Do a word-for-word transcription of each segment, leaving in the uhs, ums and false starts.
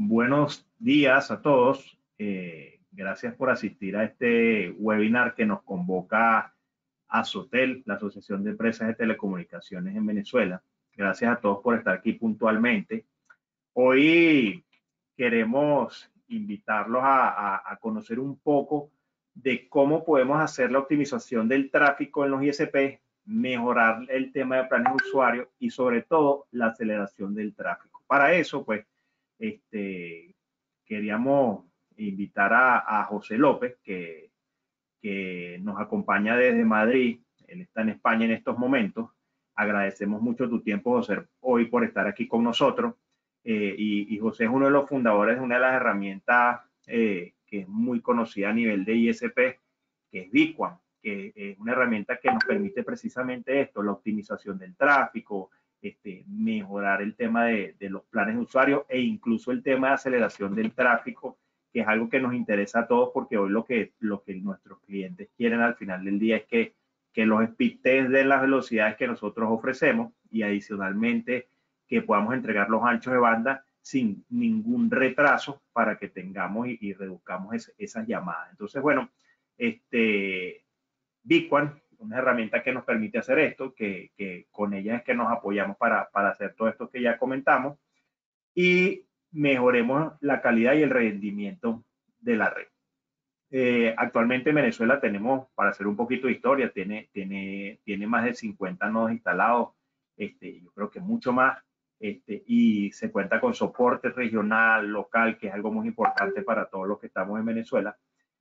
buenos días a todos. Eh, gracias por asistir a este webinar que nos convoca a SOTEL, la Asociación de Empresas de Telecomunicaciones en Venezuela. Gracias a todos por estar aquí puntualmente. Hoy queremos invitarlos a, a, a conocer un poco de cómo podemos hacer la optimización del tráfico en los I S P, mejorar el tema de planes de usuario y sobre todo la aceleración del tráfico. Para eso, pues, este, queríamos invitar a, a José López, que, que nos acompaña desde Madrid. Él está en España en estos momentos. Agradecemos mucho tu tiempo, José, hoy por estar aquí con nosotros. Eh, y, y José es uno de los fundadores de una de las herramientas eh, que es muy conocida a nivel de I S P, que es Biquan, que es una herramienta que nos permite precisamente esto, la optimización del tráfico, este, mejorar el tema de, de los planes de usuario e incluso el tema de aceleración del tráfico, que es algo que nos interesa a todos porque hoy lo que, lo que nuestros clientes quieren al final del día es que, que los speed test den las velocidades que nosotros ofrecemos y adicionalmente que podamos entregar los anchos de banda sin ningún retraso para que tengamos y, y reduzcamos es, esas llamadas. Entonces, bueno, este, Biquan, una herramienta que nos permite hacer esto, que, que con ella es que nos apoyamos para, para hacer todo esto que ya comentamos y mejoremos la calidad y el rendimiento de la red. Eh, actualmente en Venezuela tenemos, para hacer un poquito de historia, tiene, tiene, tiene más de cincuenta nodos instalados, este, yo creo que mucho más, este, y se cuenta con soporte regional, local, que es algo muy importante para todos los que estamos en Venezuela.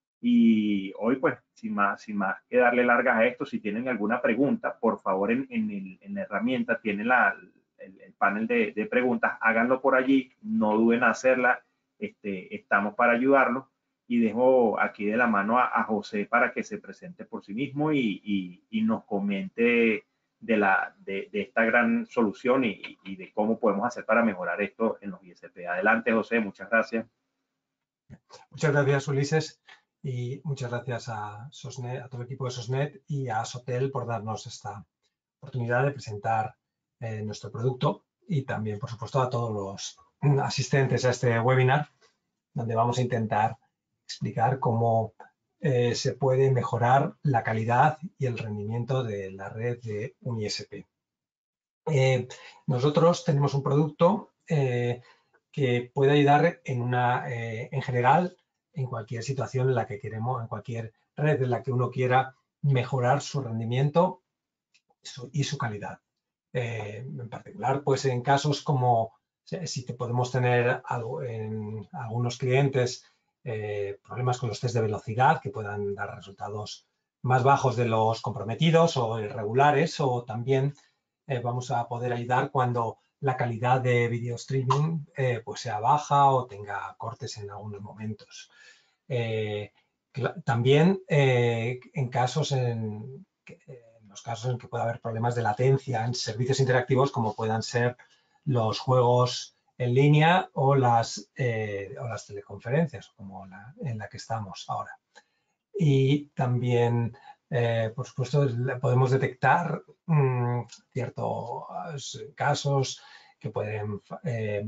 Y hoy, pues, sin más, sin más que darle largas a esto, si tienen alguna pregunta, por favor, en, en, el, en la herramienta tienen la, el, el panel de, de preguntas, háganlo por allí, no duden en hacerla, este, estamos para ayudarlos. Y dejo aquí de la mano a, a José para que se presente por sí mismo y, y, y nos comente de, la, de, de esta gran solución y, y de cómo podemos hacer para mejorar esto en los I S P. Adelante, José, muchas gracias. Muchas gracias, Ulises, y muchas gracias a Sosnet, a todo el equipo de Sosnet y a Sotel por darnos esta oportunidad de presentar eh, nuestro producto y también, por supuesto, a todos los asistentes a este webinar, donde vamos a intentar explicar cómo eh, se puede mejorar la calidad y el rendimiento de la red de un I S P. Eh, nosotros tenemos un producto eh, que puede ayudar en, una, eh, en general en cualquier situación en la que queremos, en cualquier red en la que uno quiera mejorar su rendimiento su, y su calidad. Eh, en particular, pues en casos como si te podemos tener algo en algunos clientes eh, problemas con los test de velocidad que puedan dar resultados más bajos de los comprometidos o irregulares, o también eh, vamos a poder ayudar cuando la calidad de video streaming eh, pues sea baja o tenga cortes en algunos momentos. Eh, también eh, en casos en, en los casos en que pueda haber problemas de latencia en servicios interactivos como puedan ser los juegos en línea o las, eh, o las teleconferencias, como la, en la que estamos ahora. Y también, eh, por supuesto, podemos detectar mmm, ciertos casos que pueden eh,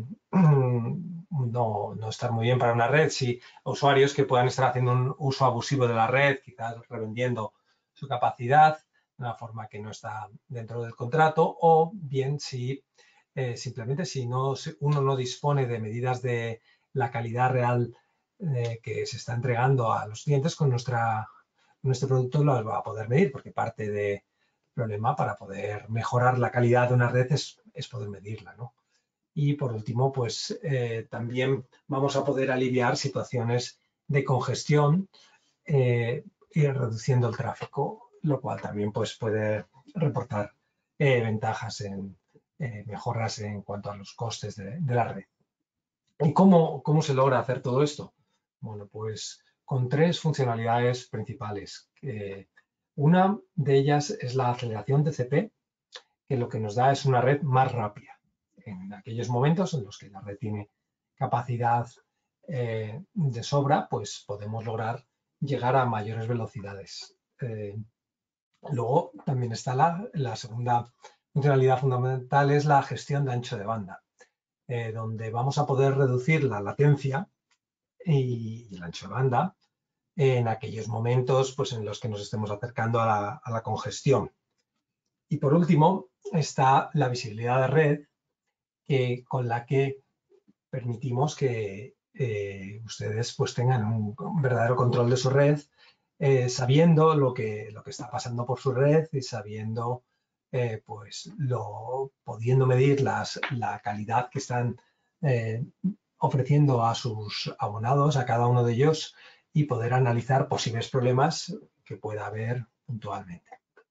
no, no estar muy bien para una red, si usuarios que puedan estar haciendo un uso abusivo de la red, quizás revendiendo su capacidad de una forma que no está dentro del contrato, o bien si Eh, simplemente si no, uno no dispone de medidas de la calidad real eh, que se está entregando a los clientes, con nuestra, nuestro producto lo va a poder medir, porque parte del problema para poder mejorar la calidad de una red es, es poder medirla, ¿no? Y por último, pues eh, también vamos a poder aliviar situaciones de congestión eh, y reduciendo el tráfico, lo cual también pues, puede reportar eh, ventajas en Eh, mejoras en cuanto a los costes de, de la red. ¿Y cómo, cómo se logra hacer todo esto? Bueno, pues con tres funcionalidades principales. Eh, una de ellas es la aceleración T C P, que lo que nos da es una red más rápida. En aquellos momentos en los que la red tiene capacidad eh, de sobra, pues podemos lograr llegar a mayores velocidades. Eh, luego también está la, la segunda funcionalidad fundamental, es la gestión de ancho de banda. eh, donde vamos a poder reducir la latencia y, y el ancho de banda en aquellos momentos pues, en los que nos estemos acercando a la, a la congestión. Y por último está la visibilidad de red, que, con la que permitimos que eh, ustedes pues, tengan un, un verdadero control de su red, eh, sabiendo lo que, lo que está pasando por su red y sabiendo, eh, pues, lo, pudiendo medir las, la calidad que están eh, ofreciendo a sus abonados, a cada uno de ellos, y poder analizar posibles problemas que pueda haber puntualmente.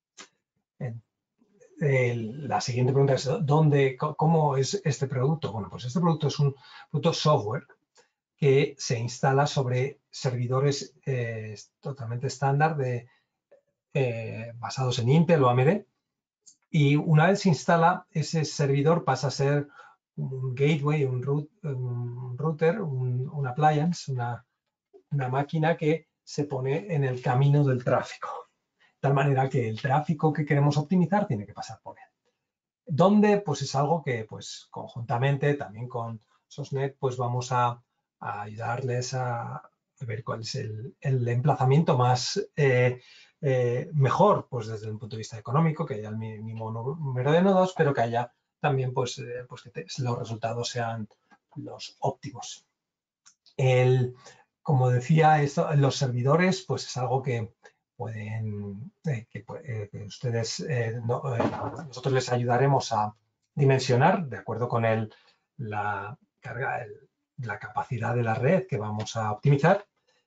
El, la siguiente pregunta es, ¿dónde, ¿cómo es este producto? Bueno, pues este producto es un producto software que se instala sobre servidores eh, totalmente estándar de, eh, basados en Intel o A M D. Y una vez se instala, ese servidor pasa a ser un gateway, un, root, un router, un, un appliance, una, una máquina que se pone en el camino del tráfico. De tal manera que el tráfico que queremos optimizar tiene que pasar por él. ¿Dónde? Pues es algo que, pues, conjuntamente, también con SOSNet, pues vamos a, a ayudarles a, a ver cuál es el, el emplazamiento más eh, eh, mejor, pues desde un punto de vista económico, que haya el mínimo número de nodos, pero que haya también, pues, eh, pues que te, los resultados sean los óptimos. El, como decía, esto, los servidores, pues es algo que pueden, eh, que, eh, que ustedes, eh, no, eh, nosotros les ayudaremos a dimensionar de acuerdo con el, la carga, el, la capacidad de la red que vamos a optimizar,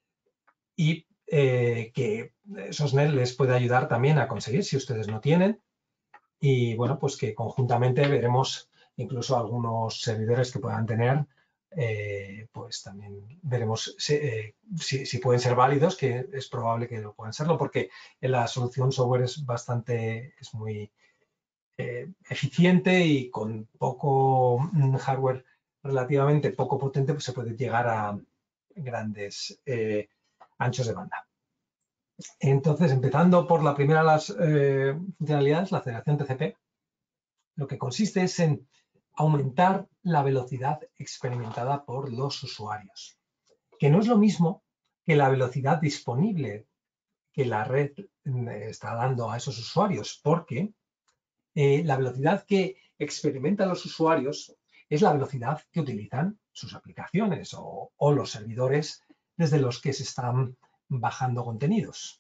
y eh, que SOSNet les puede ayudar también a conseguir si ustedes no tienen. Y bueno, pues que conjuntamente veremos incluso algunos servidores que puedan tener, eh, pues también veremos si, eh, si, si pueden ser válidos, que es probable que lo puedan serlo, porque la solución software es bastante, es muy eh, eficiente, y con poco hardware relativamente poco potente, pues se puede llegar a grandes eh, anchos de banda. Entonces, empezando por la primera de las eh, funcionalidades, la aceleración T C P, lo que consiste es en aumentar la velocidad experimentada por los usuarios, que no es lo mismo que la velocidad disponible que la red está dando a esos usuarios, porque eh, la velocidad que experimentan los usuarios es la velocidad que utilizan sus aplicaciones o, o los servidores desde los que se están bajando contenidos.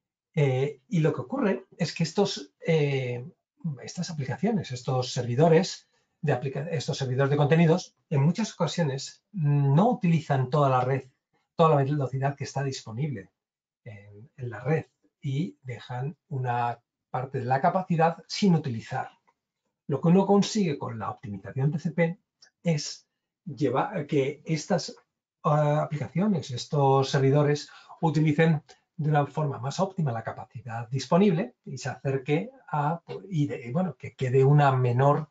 Eh, y lo que ocurre es que estos, eh, estas aplicaciones, estos servidores, de aplica estos servidores de contenidos, en muchas ocasiones no utilizan toda la red, toda la velocidad que está disponible en, en la red, y dejan una parte de la capacidad sin utilizar. Lo que uno consigue con la optimización T C P es llevar que estas uh, aplicaciones, estos servidores, utilicen de una forma más óptima la capacidad disponible y se acerque a, y de, bueno, que quede una menor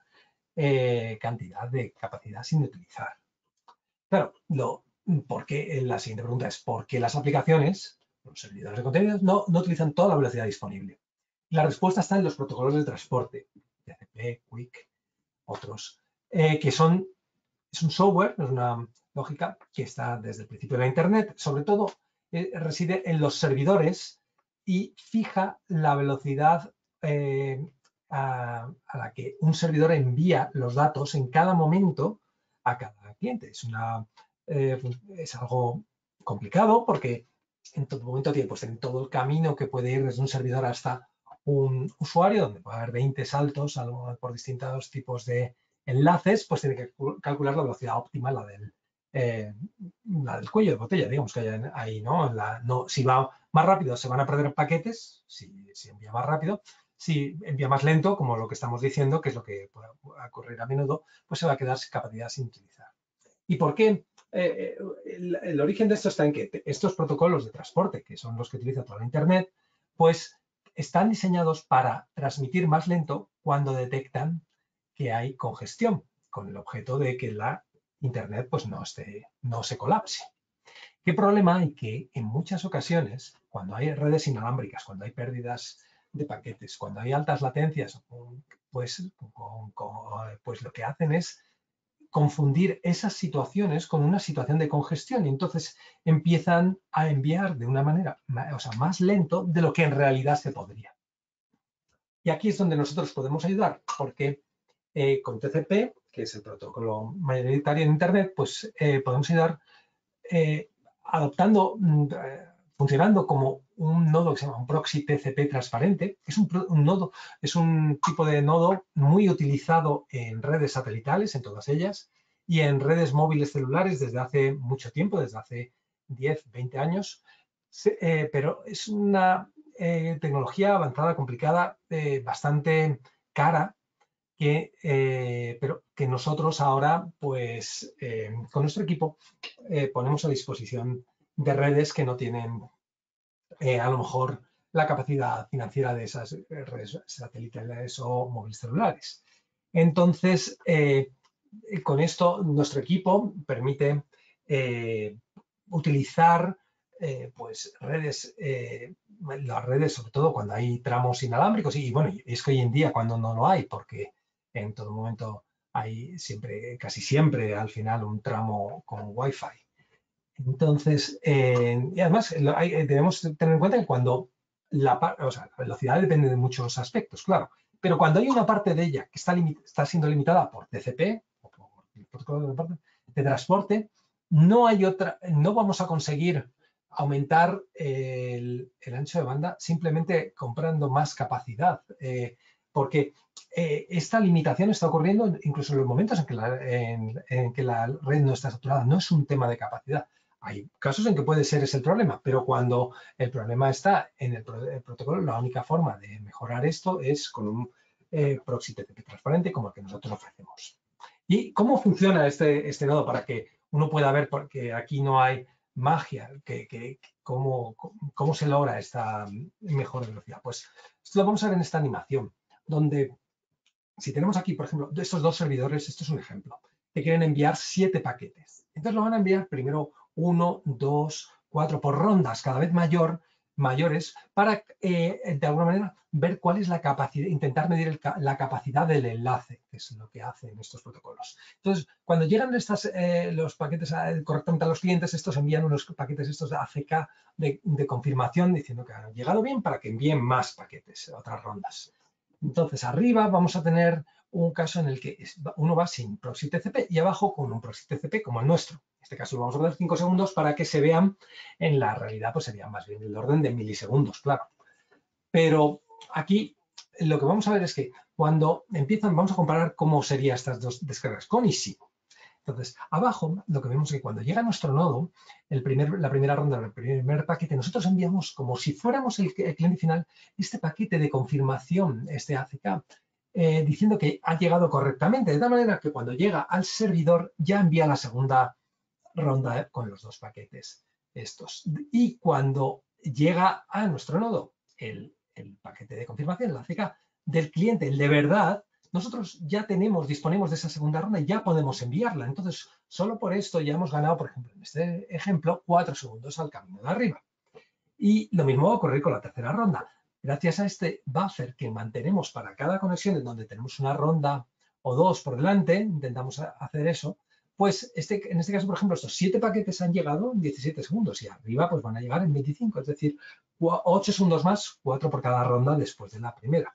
eh, cantidad de capacidad sin utilizar. Claro, lo, porque, la siguiente pregunta es ¿por qué las aplicaciones, los servidores de contenidos, no, no utilizan toda la velocidad disponible? La respuesta está en los protocolos de transporte, T C P, Q U I C, otros, eh, que son, es un software, es una lógica que está desde el principio de la Internet, sobre todo eh, reside en los servidores y fija la velocidad eh, a, a la que un servidor envía los datos en cada momento a cada cliente. Es, una, eh, es algo complicado porque en todo momento tiene, pues, en todo el camino que puede ir desde un servidor hasta un usuario, donde puede haber veinte saltos por distintos tipos de enlaces, pues tiene que calcular la velocidad óptima, la del, eh, la del cuello de botella, digamos que haya ahí, ¿no? La, no, si va más rápido se van a perder paquetes, si, si envía más rápido. Si envía más lento, como lo que estamos diciendo, que es lo que puede ocurrir a menudo, pues se va a quedar sin capacidad sin utilizar. ¿Y por qué? Eh, el, el origen de esto está en que estos protocolos de transporte, que son los que utiliza toda la Internet, pues están diseñados para transmitir más lento cuando detectan que hay congestión, con el objeto de que la Internet pues, no, esté, no se colapse. ¿Qué problema hay? Que en muchas ocasiones, cuando hay redes inalámbricas, cuando hay pérdidas de paquetes, cuando hay altas latencias, pues, con, con, pues lo que hacen es confundir esas situaciones con una situación de congestión y entonces empiezan a enviar de una manera, o sea, más lento de lo que en realidad se podría. Y aquí es donde nosotros podemos ayudar, porque eh, con T C P, que es el protocolo mayoritario en Internet, pues eh, podemos ayudar eh, adoptando, eh, funcionando como un nodo que se llama un proxy T C P transparente. Es un, un nodo, es un tipo de nodo muy utilizado en redes satelitales, en todas ellas, y en redes móviles celulares desde hace mucho tiempo, desde hace diez, veinte años. Eh, pero es una eh, tecnología avanzada, complicada, eh, bastante cara, que, eh, pero que nosotros ahora, pues, eh, con nuestro equipo, eh, ponemos a disposición de redes que no tienen, eh, a lo mejor, la capacidad financiera de esas redes satelitales o móviles celulares. Entonces, eh, con esto, nuestro equipo permite eh, utilizar eh, pues redes, eh, las redes, sobre todo cuando hay tramos inalámbricos, y bueno, es que hoy en día cuando no lo hay, porque en todo momento hay siempre, casi siempre al final un tramo con Wi-Fi. Entonces, eh, y además hay, debemos tener en cuenta que cuando la, o sea, la velocidad depende de muchos aspectos, claro, pero cuando hay una parte de ella que está, está siendo limitada por T C P o por el protocolo de, de transporte, no hay otra, no vamos a conseguir aumentar el, el ancho de banda simplemente comprando más capacidad, eh, porque eh, esta limitación está ocurriendo incluso en los momentos en que, la, en, en que la red no está saturada. No es un tema de capacidad. Hay casos en que puede ser ese el problema, pero cuando el problema está en el, pro el protocolo, la única forma de mejorar esto es con un eh, proxy T C P transparente como el que nosotros ofrecemos. ¿Y cómo funciona este, este nodo para que uno pueda ver, porque aquí no hay magia, que, que, cómo, cómo se logra esta mejor velocidad? Pues esto lo vamos a ver en esta animación, donde si tenemos aquí, por ejemplo, de estos dos servidores, esto es un ejemplo, que quieren enviar siete paquetes. Entonces lo van a enviar primero uno, dos, cuatro, por rondas cada vez mayor, mayores, para eh, de alguna manera ver cuál es la capacidad, intentar medir el, la capacidad del enlace, que es lo que hacen estos protocolos. Entonces, cuando llegan estas, eh, los paquetes a, correctamente a los clientes, estos envían unos paquetes estos de A C K de, de confirmación diciendo que han llegado bien para que envíen más paquetes, otras rondas. Entonces, arriba vamos a tener un caso en el que uno va sin proxy T C P y abajo con un proxy T C P como el nuestro. En este caso lo vamos a poner cinco segundos para que se vean. En la realidad, pues sería más bien el orden de milisegundos, claro. Pero aquí lo que vamos a ver es que cuando empiezan, vamos a comparar cómo serían estas dos descargas con y sin. Entonces, abajo lo que vemos es que cuando llega nuestro nodo, el primer, la primera ronda, el primer paquete, nosotros enviamos como si fuéramos el, el cliente final este paquete de confirmación, este A C K, eh, diciendo que ha llegado correctamente, de tal manera que cuando llega al servidor ya envía la segunda ronda con los dos paquetes estos. Y cuando llega a nuestro nodo el, el paquete de confirmación, el A C K del cliente, el de verdad, nosotros ya tenemos, disponemos de esa segunda ronda y ya podemos enviarla. Entonces, solo por esto ya hemos ganado, por ejemplo, en este ejemplo, cuatro segundos al camino de arriba. Y lo mismo va a ocurrir con la tercera ronda. Gracias a este buffer que mantenemos para cada conexión en donde tenemos una ronda o dos por delante, intentamos hacer eso, pues este, en este caso, por ejemplo, estos siete paquetes han llegado en diecisiete segundos y arriba pues van a llegar en veinticinco, es decir, ocho segundos más, cuatro por cada ronda después de la primera.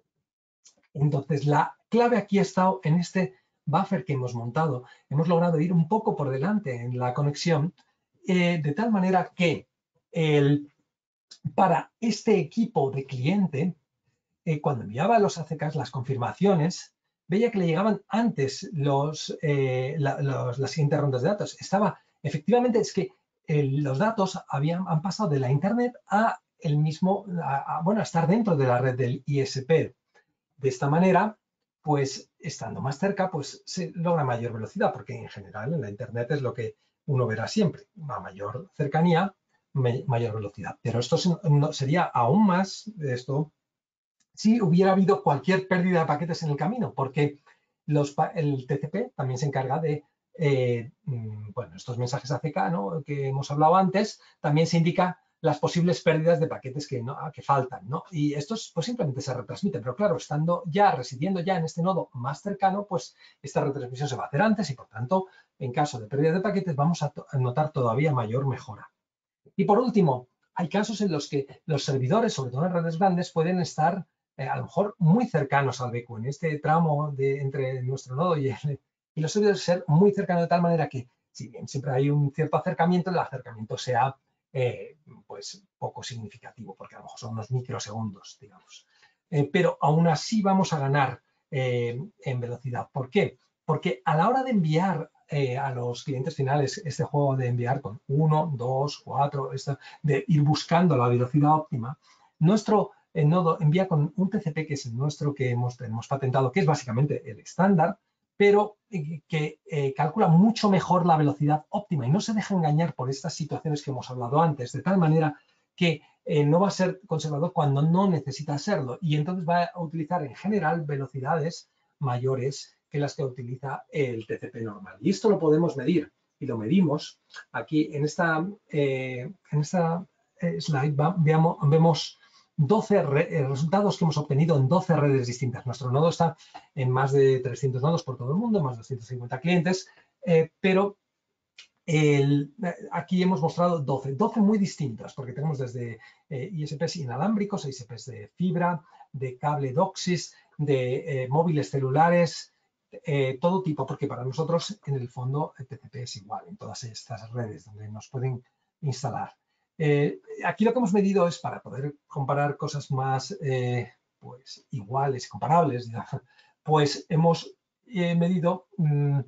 Entonces, la clave aquí ha estado en este buffer que hemos montado. Hemos logrado ir un poco por delante en la conexión, eh, de tal manera que el, para este equipo de cliente, eh, cuando enviaba los A C Ks, las confirmaciones, veía que le llegaban antes los, eh, la, los, las siguientes rondas de datos. Estaba, efectivamente, es que eh, los datos habían, han pasado de la Internet a el mismo, a, a, bueno, a estar dentro de la red del I S P. De esta manera, pues estando más cerca, pues se logra mayor velocidad, porque en general en la Internet es lo que uno verá siempre. A mayor cercanía, mayor velocidad. Pero esto sería aún más de esto si hubiera habido cualquier pérdida de paquetes en el camino, porque los, el T C P también se encarga de, eh, bueno, estos mensajes A C K, ¿no?, que hemos hablado antes, también se indica las posibles pérdidas de paquetes que, no, que faltan, ¿no? Y estos pues simplemente se retransmiten, pero claro, estando ya, residiendo ya en este nodo más cercano, pues esta retransmisión se va a hacer antes y por tanto, en caso de pérdida de paquetes, vamos a, a notar todavía mayor mejora. Y por último, hay casos en los que los servidores, sobre todo en redes grandes, pueden estar eh, a lo mejor muy cercanos al B Q. En este tramo de, entre nuestro nodo y, el, y los servidores ser muy cercanos de tal manera que, si bien siempre hay un cierto acercamiento, el acercamiento sea eh, pues poco significativo, porque a lo mejor son unos microsegundos, digamos. Eh, pero aún así vamos a ganar eh, en velocidad. ¿Por qué? Porque a la hora de enviar eh, a los clientes finales este juego de enviar con uno, dos, cuatro, esto, de ir buscando la velocidad óptima, nuestro eh, nodo envía con un T C P que es el nuestro que hemos, hemos patentado, que es básicamente el estándar, pero eh, que eh, calcula mucho mejor la velocidad óptima y no se deja engañar por estas situaciones que hemos hablado antes, de tal manera que eh, no va a ser conservador cuando no necesita serlo y entonces va a utilizar en general velocidades mayores que las que utiliza el T C P normal. Y esto lo podemos medir y lo medimos. Aquí en esta, eh, en esta slide va, veamos, vemos doce re, resultados que hemos obtenido en doce redes distintas. Nuestro nodo está en más de trescientos nodos por todo el mundo, más de doscientos cincuenta clientes, eh, pero el, aquí hemos mostrado doce, doce muy distintas, porque tenemos desde eh, I S Ps inalámbricos, I S Ps de fibra, de cable DOCSIS, de eh, móviles celulares, eh, todo tipo, porque para nosotros en el fondo el T C P es igual en todas estas redes donde nos pueden instalar. Eh, aquí lo que hemos medido es para poder comparar cosas más eh, pues, iguales, comparables, pues hemos eh, medido mmm,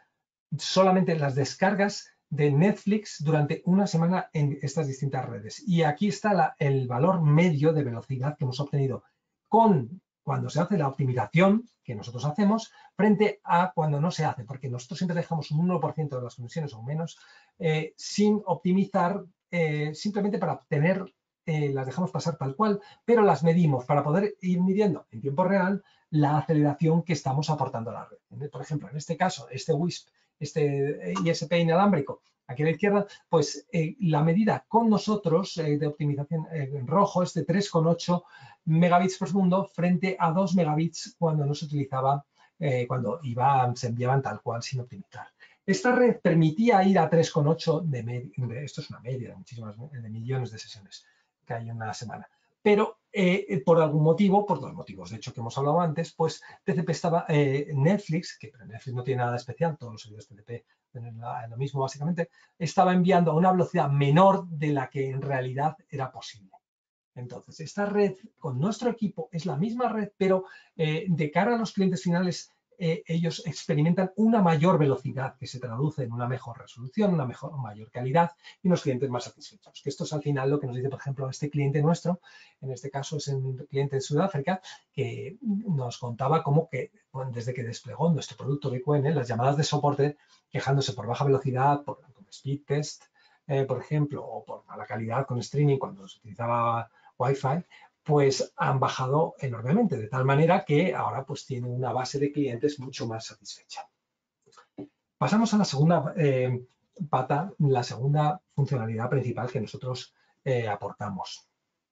solamente las descargas de Netflix durante una semana en estas distintas redes. Y aquí está la, el valor medio de velocidad que hemos obtenido con cuando se hace la optimización que nosotros hacemos frente a cuando no se hace, porque nosotros siempre dejamos un uno por ciento de las conexiones o menos eh, sin optimizar, eh, simplemente para obtener, eh, las dejamos pasar tal cual, pero las medimos para poder ir midiendo en tiempo real la aceleración que estamos aportando a la red. Por ejemplo, en este caso, este WISP, este I S P inalámbrico, aquí a la izquierda, pues eh, la medida con nosotros eh, de optimización eh, en rojo es de tres coma ocho megabits por segundo frente a dos megabits cuando no se utilizaba, eh, cuando iba, se enviaban tal cual sin optimizar. Esta red permitía ir a tres coma ocho de media, esto es una media de muchísimas de millones de sesiones que hay en una semana. Pero eh, por algún motivo, por los motivos de hecho que hemos hablado antes, pues T C P estaba, eh, Netflix, que pero Netflix no tiene nada especial, todos los servidores T C P tienen lo mismo básicamente, estaba enviando a una velocidad menor de la que en realidad era posible. Entonces, esta red con nuestro equipo es la misma red, pero eh, de cara a los clientes finales, eh, ellos experimentan una mayor velocidad que se traduce en una mejor resolución, una mejor, mayor calidad y unos clientes más satisfechos. Que esto es al final lo que nos dice, por ejemplo, este cliente nuestro, en este caso es un cliente de Sudáfrica, que nos contaba cómo que bueno, desde que desplegó nuestro producto B Q N, las llamadas de soporte, quejándose por baja velocidad, por, por speed test, eh, por ejemplo, o por mala calidad con streaming cuando se utilizaba Wi-Fi, pues han bajado enormemente, de tal manera que ahora pues tiene una base de clientes mucho más satisfecha. Pasamos a la segunda eh, pata, la segunda funcionalidad principal que nosotros eh, aportamos.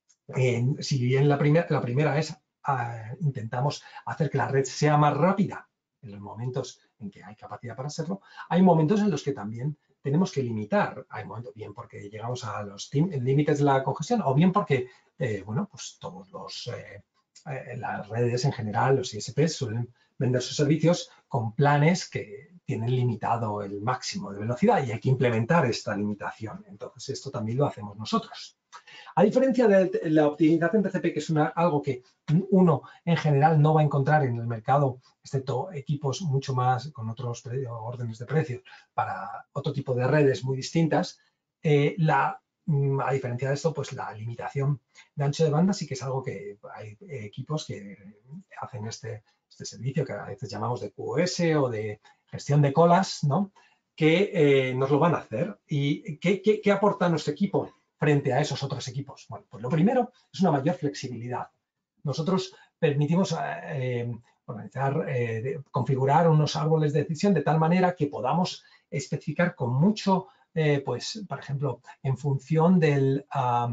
Eh, si bien la, primer, la primera es uh, intentamos hacer que la red sea más rápida en los momentos en que hay capacidad para hacerlo, hay momentos en los que también tenemos que limitar. Hay momentos, bien porque llegamos a los límites de la congestión o bien porque, eh, bueno, pues todos los, eh, eh, las redes en general, los I S Ps suelen vender sus servicios con planes que tienen limitado el máximo de velocidad y hay que implementar esta limitación. Entonces, esto también lo hacemos nosotros. A diferencia de la optimización T C P, que es una, algo que uno en general no va a encontrar en el mercado, excepto equipos mucho más con otros órdenes de precios para otro tipo de redes muy distintas, eh, la, a diferencia de esto, pues la limitación de ancho de banda sí que es algo que hay equipos que hacen este, este servicio que a veces llamamos de Q o S o de gestión de colas, ¿no? Que eh, nos lo van a hacer. ¿Y qué, qué, qué aporta nuestro equipo frente a esos otros equipos? Bueno, pues lo primero es una mayor flexibilidad. Nosotros permitimos eh, organizar, eh, configurar unos árboles de decisión de tal manera que podamos especificar con mucho eh, pues, por ejemplo, en función del, uh,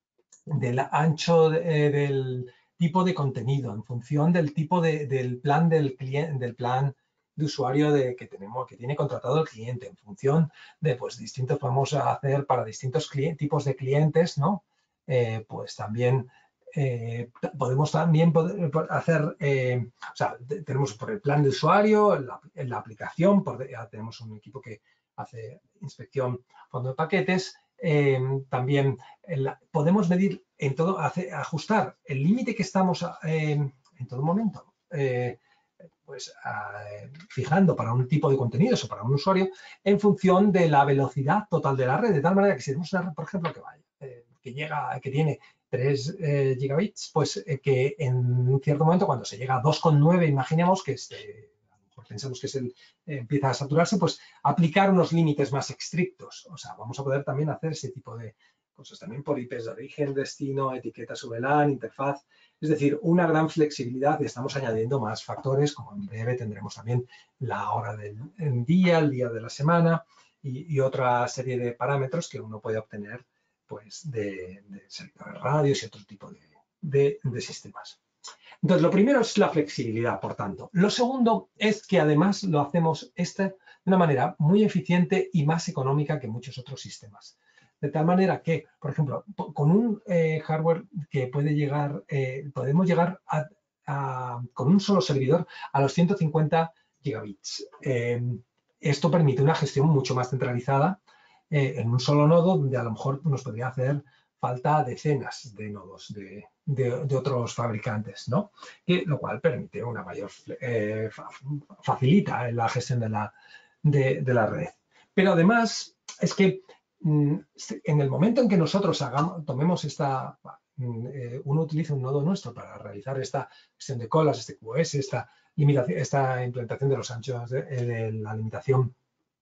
del ancho de, del tipo de contenido, en función del tipo de, del plan del cliente, del plan de usuario de, que tenemos, que tiene contratado el cliente, en función de pues distintos, vamos a hacer para distintos tipos de clientes, ¿no? Eh, pues también eh, podemos también poder hacer, eh, o sea, tenemos por el plan de usuario, la, la aplicación, por, ya tenemos un equipo que hace inspección fondo de paquetes, eh, también la, podemos medir en todo, hace, ajustar el límite que estamos eh, en todo momento, eh, pues eh, fijando para un tipo de contenidos o para un usuario en función de la velocidad total de la red, de tal manera que si tenemos una red, por ejemplo, que vaya, eh, que llega, que tiene tres eh, gigabits, pues eh, que en un cierto momento cuando se llega a dos coma nueve, imaginemos que este, a lo mejor pensamos que es el, eh, empieza a saturarse, pues aplicar unos límites más estrictos. O sea, vamos a poder también hacer ese tipo de cosas también por I Pes de origen, destino, etiquetas V LAN, interfaz. Es decir, una gran flexibilidad y estamos añadiendo más factores, como en breve tendremos también la hora del día, el día de la semana y, y otra serie de parámetros que uno puede obtener pues, de, de servidores radios y otro tipo de, de, de sistemas. Entonces, lo primero es la flexibilidad, por tanto. Lo segundo es que además lo hacemos este de una manera muy eficiente y más económica que muchos otros sistemas. De tal manera que, por ejemplo, con un eh, hardware que puede llegar, eh, podemos llegar a, a, con un solo servidor a los ciento cincuenta gigabits. Eh, esto permite una gestión mucho más centralizada eh, en un solo nodo, donde a lo mejor nos podría hacer falta decenas de nodos de, de, de otros fabricantes, ¿no? Y lo cual permite una mayor, eh, facilita la gestión de la, de, de la red. Pero además es que en el momento en que nosotros hagamos, tomemos esta, eh, uno utiliza un nodo nuestro para realizar esta gestión de colas, este Q S, esta, limitación, esta implementación de los anchos, de, de la limitación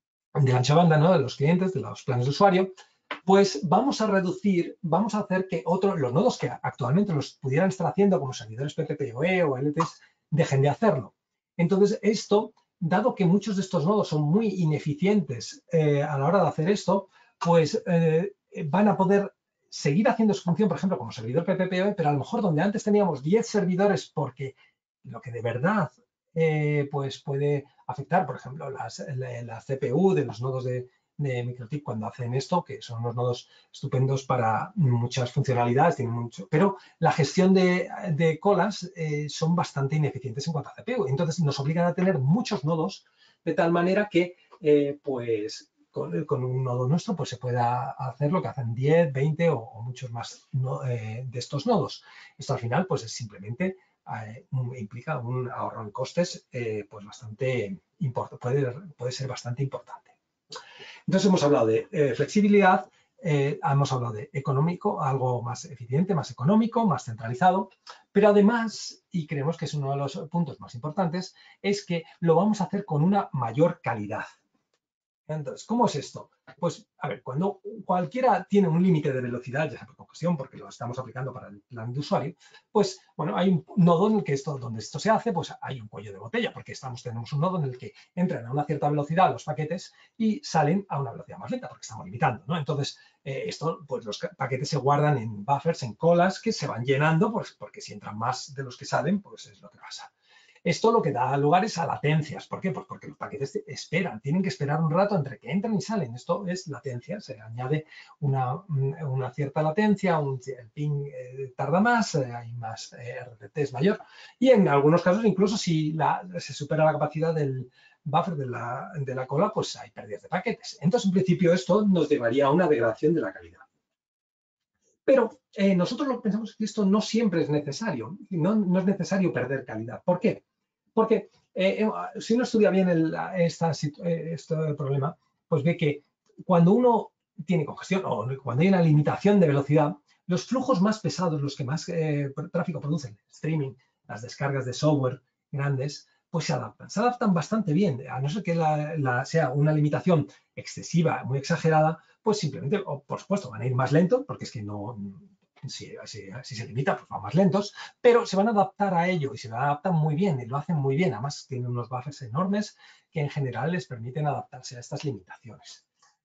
de ancha banda, ¿no? De los clientes, de los planes de usuario, pues vamos a reducir, vamos a hacer que otros, los nodos que actualmente los pudieran estar haciendo como servidores P P P o E o L T S, dejen de hacerlo. Entonces, esto, dado que muchos de estos nodos son muy ineficientes eh, a la hora de hacer esto, pues eh, van a poder seguir haciendo su función, por ejemplo, como servidor P P P o E, pero a lo mejor donde antes teníamos diez servidores porque lo que de verdad eh, pues puede afectar, por ejemplo, las, la, la C P U de los nodos de, de MikroTik cuando hacen esto, que son unos nodos estupendos para muchas funcionalidades, tienen mucho, pero la gestión de, de colas eh, son bastante ineficientes en cuanto a C P U. Entonces nos obligan a tener muchos nodos de tal manera que eh, pues con, con un nodo nuestro pues se pueda hacer lo que hacen diez, veinte o, o muchos más no, eh, de estos nodos. Esto al final pues es simplemente eh, implica un ahorro en costes eh, pues bastante importante, puede, puede ser bastante importante. Entonces hemos hablado de eh, flexibilidad, eh, hemos hablado de económico, algo más eficiente, más económico, más centralizado, pero además, y creemos que es uno de los puntos más importantes, es que lo vamos a hacer con una mayor calidad. Entonces, ¿cómo es esto? Pues, a ver, cuando cualquiera tiene un límite de velocidad, ya sea por concesión, porque lo estamos aplicando para el plan de usuario, pues, bueno, hay un nodo en el que esto, donde esto se hace, pues hay un cuello de botella, porque estamos, tenemos un nodo en el que entran a una cierta velocidad los paquetes y salen a una velocidad más lenta, porque estamos limitando, ¿no? Entonces, eh, esto, pues los paquetes se guardan en buffers, en colas, que se van llenando, pues, porque si entran más de los que salen, pues es lo que pasa. Esto lo que da lugar es a latencias. ¿Por qué? Pues porque los paquetes esperan, tienen que esperar un rato entre que entran y salen. Esto es latencia, se añade una, una cierta latencia, un, el ping eh, tarda más, eh, hay más eh, R T T es mayor. Y en algunos casos, incluso si la, se supera la capacidad del buffer de la, de la cola, pues hay pérdidas de paquetes. Entonces, en principio, esto nos llevaría a una degradación de la calidad. Pero eh, nosotros lo que pensamos es que esto no siempre es necesario, no, no es necesario perder calidad. ¿Por qué? Porque eh, si uno estudia bien el, esta, este problema, pues ve que cuando uno tiene congestión o cuando hay una limitación de velocidad, los flujos más pesados, los que más eh, tráfico producen, streaming, las descargas de software grandes, pues se adaptan. Se adaptan bastante bien, a no ser que la, la, sea una limitación excesiva, muy exagerada, pues simplemente, o por supuesto, van a ir más lentos, porque es que no, si, si, si se limita, pues van más lentos, pero se van a adaptar a ello y se adaptan muy bien y lo hacen muy bien. Además, tienen unos buffers enormes que en general les permiten adaptarse a estas limitaciones.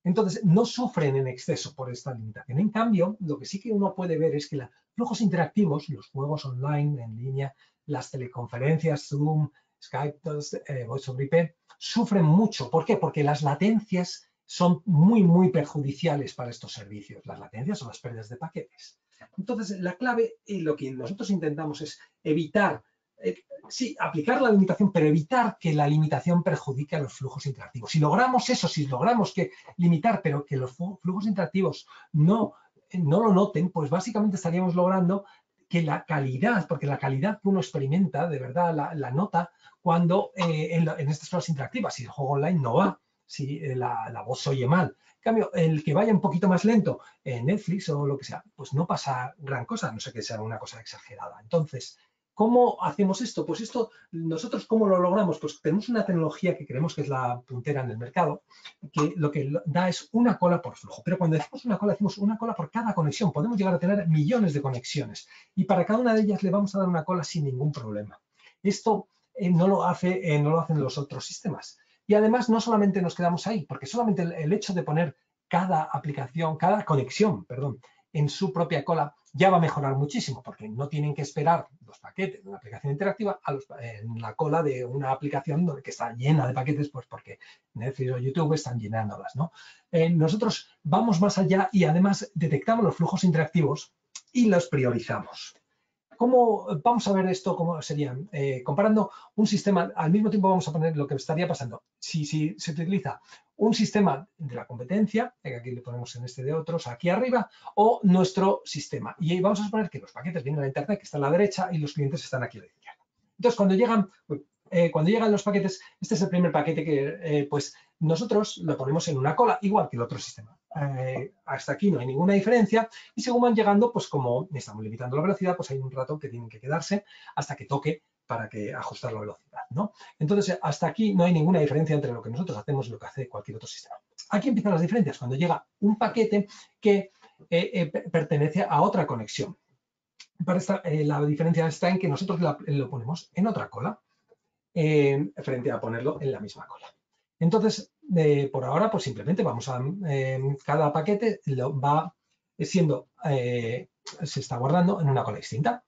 Entonces, no sufren en exceso por esta limitación. En cambio, lo que sí que uno puede ver es que los flujos interactivos, los juegos online, en línea, las teleconferencias, Zoom, Skype, eh, Voice over I P, sufren mucho. ¿Por qué? Porque las latencias son muy, muy perjudiciales para estos servicios. Las latencias son las pérdidas de paquetes. Entonces, la clave y lo que nosotros intentamos es evitar, eh, sí, aplicar la limitación, pero evitar que la limitación perjudique a los flujos interactivos. Si logramos eso, si logramos que limitar, pero que los flujos interactivos no, no lo noten, pues básicamente estaríamos logrando que la calidad, porque la calidad que uno experimenta, de verdad, la, la nota cuando eh, en, la, en estas pruebas interactivas, si el juego online no va, si la, la voz se oye mal. En cambio, el que vaya un poquito más lento en Netflix o lo que sea, pues no pasa gran cosa, no sé que sea una cosa exagerada. Entonces, ¿cómo hacemos esto? Pues esto, nosotros, ¿cómo lo logramos? Pues tenemos una tecnología que creemos que es la puntera en el mercado, que lo que da es una cola por flujo. Pero cuando decimos una cola, decimos una cola por cada conexión. Podemos llegar a tener millones de conexiones y para cada una de ellas le vamos a dar una cola sin ningún problema. Esto eh, no, lo hace, eh, no lo hacen los otros sistemas. Y además no solamente nos quedamos ahí, porque solamente el, el hecho de poner cada aplicación, cada conexión, perdón, en su propia cola ya va a mejorar muchísimo, porque no tienen que esperar los paquetes de una aplicación interactiva a los, en la cola de una aplicación que está llena de paquetes, pues porque Netflix o YouTube están llenándolas, ¿no? Eh, nosotros vamos más allá y además detectamos los flujos interactivos y los priorizamos. ¿Cómo vamos a ver esto? ¿Cómo serían? Eh, comparando un sistema, al mismo tiempo vamos a poner lo que estaría pasando. Si, si se utiliza un sistema de la competencia, que aquí le ponemos en este de otros, aquí arriba, o nuestro sistema. Y ahí vamos a suponer que los paquetes vienen a la internet, que está a la derecha, y los clientes están aquí a la izquierda. Entonces, cuando llegan, eh, cuando llegan los paquetes, este es el primer paquete que, eh, pues, nosotros lo ponemos en una cola, igual que el otro sistema. Eh, hasta aquí no hay ninguna diferencia y según van llegando, pues como estamos limitando la velocidad, pues hay un rato que tienen que quedarse hasta que toque para que ajustar la velocidad, ¿no? Entonces, hasta aquí no hay ninguna diferencia entre lo que nosotros hacemos y lo que hace cualquier otro sistema. Aquí empiezan las diferencias, cuando llega un paquete que eh, eh, pertenece a otra conexión. Para esta, eh, la diferencia está en que nosotros la, lo ponemos en otra cola, eh, frente a ponerlo en la misma cola. Entonces, eh, por ahora, pues simplemente vamos a, eh, cada paquete lo va siendo, eh, se está guardando en una cola distinta.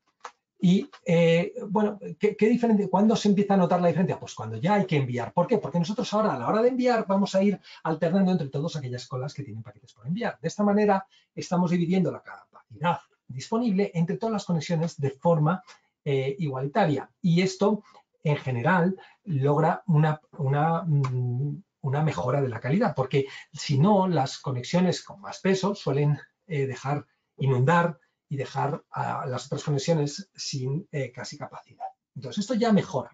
Y, eh, bueno, ¿qué, qué diferencia? ¿Cuándo se empieza a notar la diferencia? Pues cuando ya hay que enviar. ¿Por qué? Porque nosotros ahora, a la hora de enviar, vamos a ir alternando entre todas aquellas colas que tienen paquetes por enviar. De esta manera, estamos dividiendo la capacidad disponible entre todas las conexiones de forma eh, igualitaria. Y esto, en general, logra una, una, una mejora de la calidad, porque si no, las conexiones con más peso suelen eh, dejar inundar y dejar a las otras conexiones sin eh, casi capacidad. Entonces, esto ya mejora.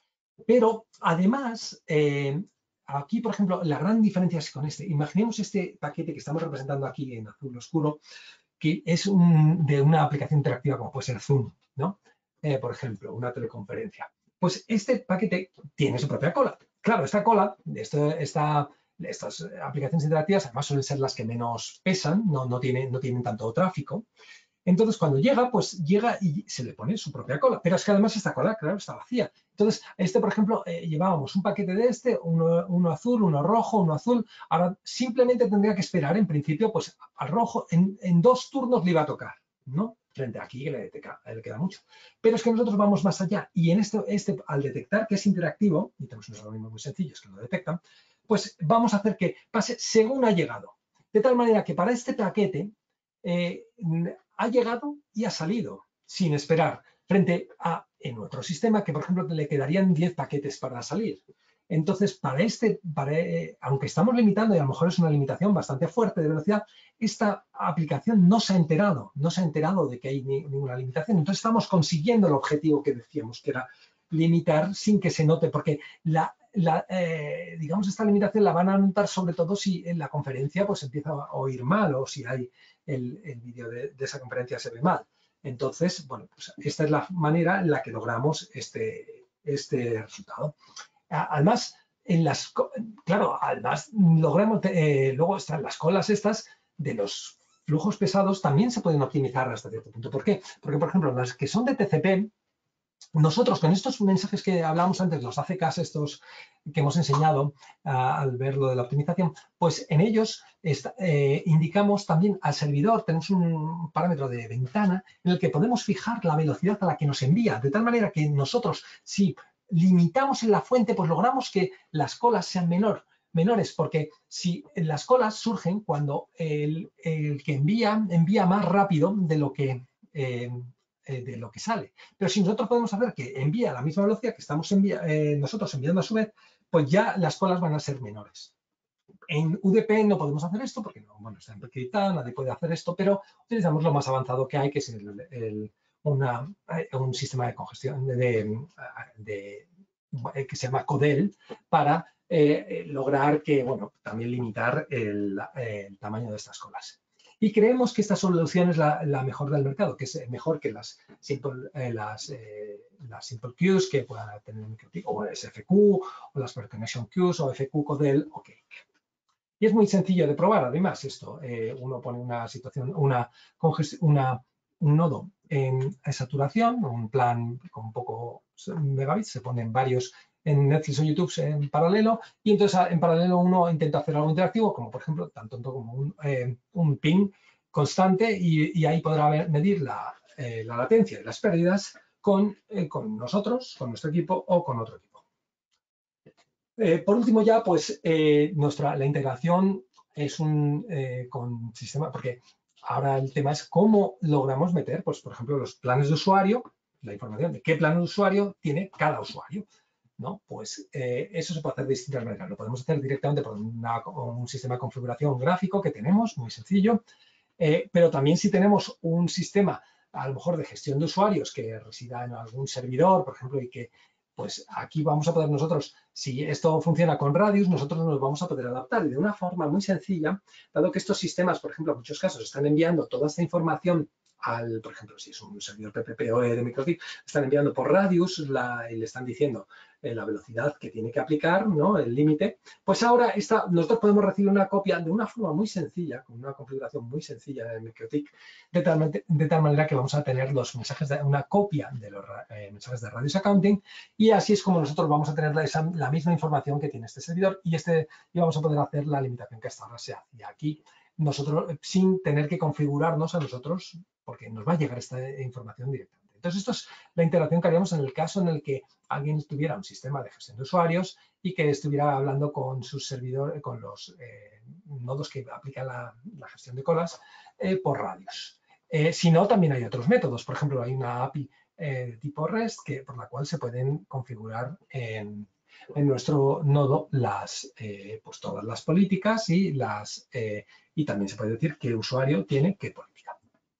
Pero, además, eh, aquí, por ejemplo, la gran diferencia es con este. Imaginemos este paquete que estamos representando aquí en azul oscuro, que es un, de una aplicación interactiva como puede ser Zoom, ¿no? Eh, por ejemplo, una teleconferencia. Pues este paquete tiene su propia cola. Claro, esta cola, esto, esta, estas aplicaciones interactivas, además suelen ser las que menos pesan, no, no, tienen, no tienen tanto tráfico. Entonces, cuando llega, pues llega y se le pone su propia cola. Pero es que además esta cola, claro, está vacía. Entonces, este, por ejemplo, eh, llevábamos un paquete de este, uno, uno azul, uno rojo, uno azul. Ahora, simplemente tendría que esperar, en principio, pues al rojo, en, en dos turnos le iba a tocar, ¿no? Frente a aquí, que le, le queda mucho. Pero es que nosotros vamos más allá. Y en este, este al detectar que es interactivo, y tenemos unos algoritmos muy sencillos que lo detectan, pues vamos a hacer que pase según ha llegado. De tal manera que para este paquete, eh, ha llegado y ha salido sin esperar, frente a en otro sistema que, por ejemplo, le quedarían diez paquetes para salir. Entonces, para este, para, eh, aunque estamos limitando, y a lo mejor es una limitación bastante fuerte de velocidad, esta aplicación no se ha enterado, no se ha enterado de que hay ni, ninguna limitación. Entonces, estamos consiguiendo el objetivo que decíamos, que era limitar sin que se note, porque la, la, eh, digamos, esta limitación la van a notar sobre todo si en la conferencia pues empieza a oír mal o si hay el, el vídeo de, de esa conferencia se ve mal. Entonces, bueno, pues esta es la manera en la que logramos este, este resultado. Además, en las, claro, además logramos, eh, luego están las colas estas de los flujos pesados, también se pueden optimizar hasta cierto punto. ¿Por qué? Porque, por ejemplo, las que son de T C P, nosotros con estos mensajes que hablábamos antes, los A C Ks estos que hemos enseñado uh, al ver lo de la optimización, pues en ellos está, eh, indicamos también al servidor, tenemos un parámetro de ventana en el que podemos fijar la velocidad a la que nos envía, de tal manera que nosotros, si limitamos en la fuente, pues logramos que las colas sean menor, menores, porque si las colas surgen cuando el, el que envía, envía más rápido de lo que... Eh, de lo que sale. Pero si nosotros podemos hacer que envía a la misma velocidad que estamos envía, eh, nosotros enviando a su vez, pues ya las colas van a ser menores. En U D P no podemos hacer esto porque no, bueno, está encriptado, nadie puede hacer esto, pero utilizamos lo más avanzado que hay, que es el, el, una, un sistema de congestión de, de, de, de, que se llama CODEL para eh, lograr que, bueno, también limitar el, el tamaño de estas colas. Y creemos que esta solución es la, la mejor del mercado, que es mejor que las simple, eh, las, eh, las simple queues que puedan tener o S F Q, o las per connection queues, o F Q, Codel o Cake. Y es muy sencillo de probar, además, esto. Eh, uno pone una situación, una, una, un nodo en, en saturación, un plan con un poco megabits, se ponen varios en Netflix o YouTube en paralelo, y entonces en paralelo uno intenta hacer algo interactivo, como por ejemplo, tan tonto como un, eh, un ping constante, y, y ahí podrá ver, medir la, eh, la latencia y las pérdidas con, eh, con nosotros, con nuestro equipo o con otro equipo. Eh, por último ya, pues eh, nuestra, la integración es un eh, con sistema, porque ahora el tema es cómo logramos meter, pues por ejemplo, los planes de usuario, la información de qué plan de usuario tiene cada usuario. ¿No? Pues eh, eso se puede hacer de distintas maneras. Lo podemos hacer directamente por una, un sistema de configuración gráfico que tenemos, muy sencillo, eh, pero también si tenemos un sistema, a lo mejor de gestión de usuarios que resida en algún servidor, por ejemplo, y que pues aquí vamos a poder nosotros, si esto funciona con Radius, nosotros nos vamos a poder adaptar y de una forma muy sencilla, dado que estos sistemas, por ejemplo, en muchos casos están enviando toda esta información al, por ejemplo, si es un servidor P P P O E de Microtik, están enviando por Radius la, y le están diciendo eh, la velocidad que tiene que aplicar, ¿no? El límite, pues ahora esta, nosotros podemos recibir una copia de una forma muy sencilla, con una configuración muy sencilla de Microtik, de tal, de tal manera que vamos a tener los mensajes de una copia de los eh, mensajes de Radius Accounting, y así es como nosotros vamos a tener la, esa, la misma información que tiene este servidor y, este, y vamos a poder hacer la limitación que hasta ahora se hacía aquí, nosotros sin tener que configurarnos a nosotros, porque nos va a llegar esta información directamente. Entonces, esto es la integración que haríamos en el caso en el que alguien tuviera un sistema de gestión de usuarios y que estuviera hablando con sus servidores, con los eh, nodos que aplican la, la gestión de colas eh, por Radius. Eh, si no, también hay otros métodos. Por ejemplo, hay una A P I eh, tipo REST que, por la cual se pueden configurar en, en nuestro nodo las, eh, pues todas las políticas y, las, eh, y también se puede decir qué usuario tiene qué política.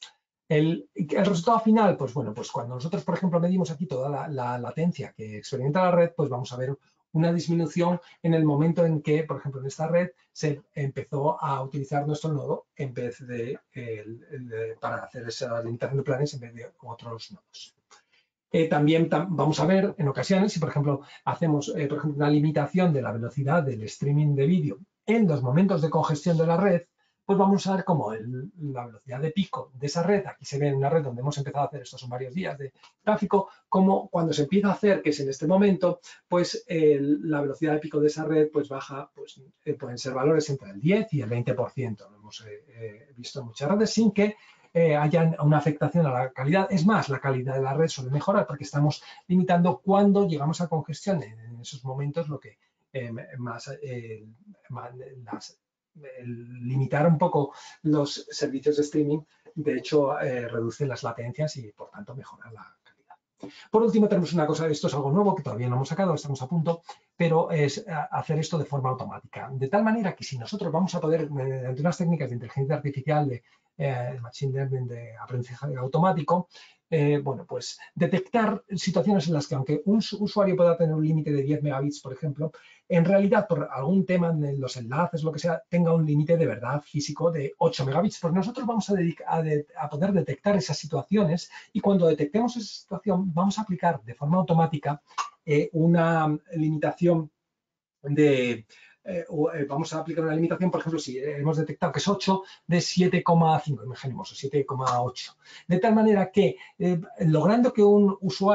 El, el resultado final, pues bueno, pues cuando nosotros, por ejemplo, medimos aquí toda la, la latencia que experimenta la red, pues vamos a ver una disminución en el momento en que, por ejemplo, en esta red se empezó a utilizar nuestro nodo en vez de, el, el, para hacer esa limitación de planes en vez de otros nodos. Eh, también tam, vamos a ver en ocasiones, si por ejemplo hacemos eh, por ejemplo, una limitación de la velocidad del streaming de vídeo en los momentos de congestión de la red, pues vamos a ver cómo el, la velocidad de pico de esa red, aquí se ve en una red donde hemos empezado a hacer, estos son varios días de tráfico, como cuando se empieza a hacer, que es en este momento, pues eh, la velocidad de pico de esa red pues baja, pues eh, pueden ser valores entre el diez y el veinte por ciento. Lo hemos eh, eh, visto en muchas redes sin que eh, haya una afectación a la calidad. Es más, la calidad de la red suele mejorar porque estamos limitando cuando llegamos a congestión en esos momentos, lo que eh, más, eh, más las El limitar un poco los servicios de streaming, de hecho, eh, reduce las latencias y, por tanto, mejora la calidad. Por último, tenemos una cosa, esto es algo nuevo que todavía no hemos sacado, estamos a punto, pero es hacer esto de forma automática. De tal manera que si nosotros vamos a poder, mediante unas técnicas de inteligencia artificial, de eh, machine learning, de aprendizaje automático, Eh, bueno, pues detectar situaciones en las que aunque un usuario pueda tener un límite de diez megabits, por ejemplo, en realidad por algún tema en los enlaces, lo que sea, tenga un límite de verdad físico de ocho megabits. Porque nosotros vamos a, a, de, a poder detectar esas situaciones y cuando detectemos esa situación vamos a aplicar de forma automática eh, una limitación de... Eh, vamos a aplicar una limitación, por ejemplo, si hemos detectado que es ocho, de siete coma cinco, imaginemos, o siete coma ocho. De tal manera que, eh, logrando que un usuario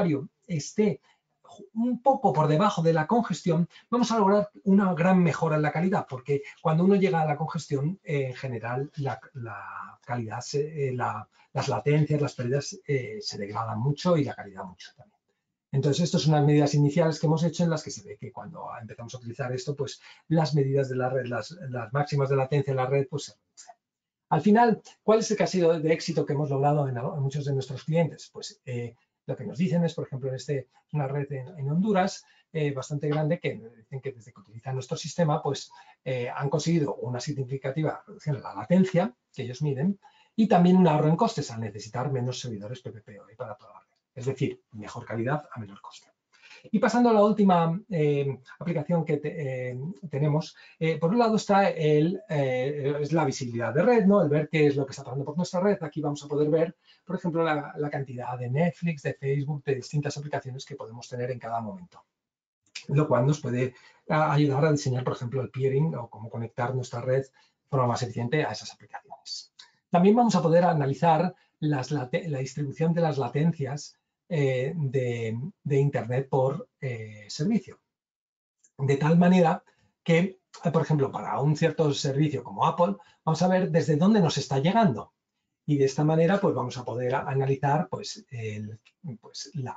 esté un poco por debajo de la congestión, vamos a lograr una gran mejora en la calidad, porque cuando uno llega a la congestión, eh, en general, la, la calidad, se, eh, la, las latencias, las pérdidas eh, se degradan mucho y la calidad mucho también. Entonces, estas son unas medidas iniciales que hemos hecho en las que se ve que cuando empezamos a utilizar esto, pues las medidas de la red, las, las máximas de latencia en la red, pues se reducen. Al final, ¿cuál es el caso de éxito que hemos logrado en, en muchos de nuestros clientes? Pues eh, lo que nos dicen es, por ejemplo, en este, una red en, en Honduras eh, bastante grande que dicen que desde que utilizan nuestro sistema pues eh, han conseguido una significativa reducción en la latencia que ellos miden y también un ahorro en costes al necesitar menos servidores P P P O E para toda la red. Es decir, mejor calidad a menor coste. Y pasando a la última eh, aplicación que te, eh, tenemos, eh, por un lado está el, eh, es la visibilidad de red, ¿no? El ver qué es lo que está pasando por nuestra red. Aquí vamos a poder ver, por ejemplo, la, la cantidad de Netflix, de Facebook, de distintas aplicaciones que podemos tener en cada momento, lo cual nos puede ayudar a diseñar, por ejemplo, el peering o cómo conectar nuestra red de forma más eficiente a esas aplicaciones. También vamos a poder analizar las, la distribución de las latencias eh, de, de Internet por eh, servicio. De tal manera que, por ejemplo, para un cierto servicio como Apple, vamos a ver desde dónde nos está llegando. Y de esta manera, pues vamos a poder analizar, pues, el, pues la,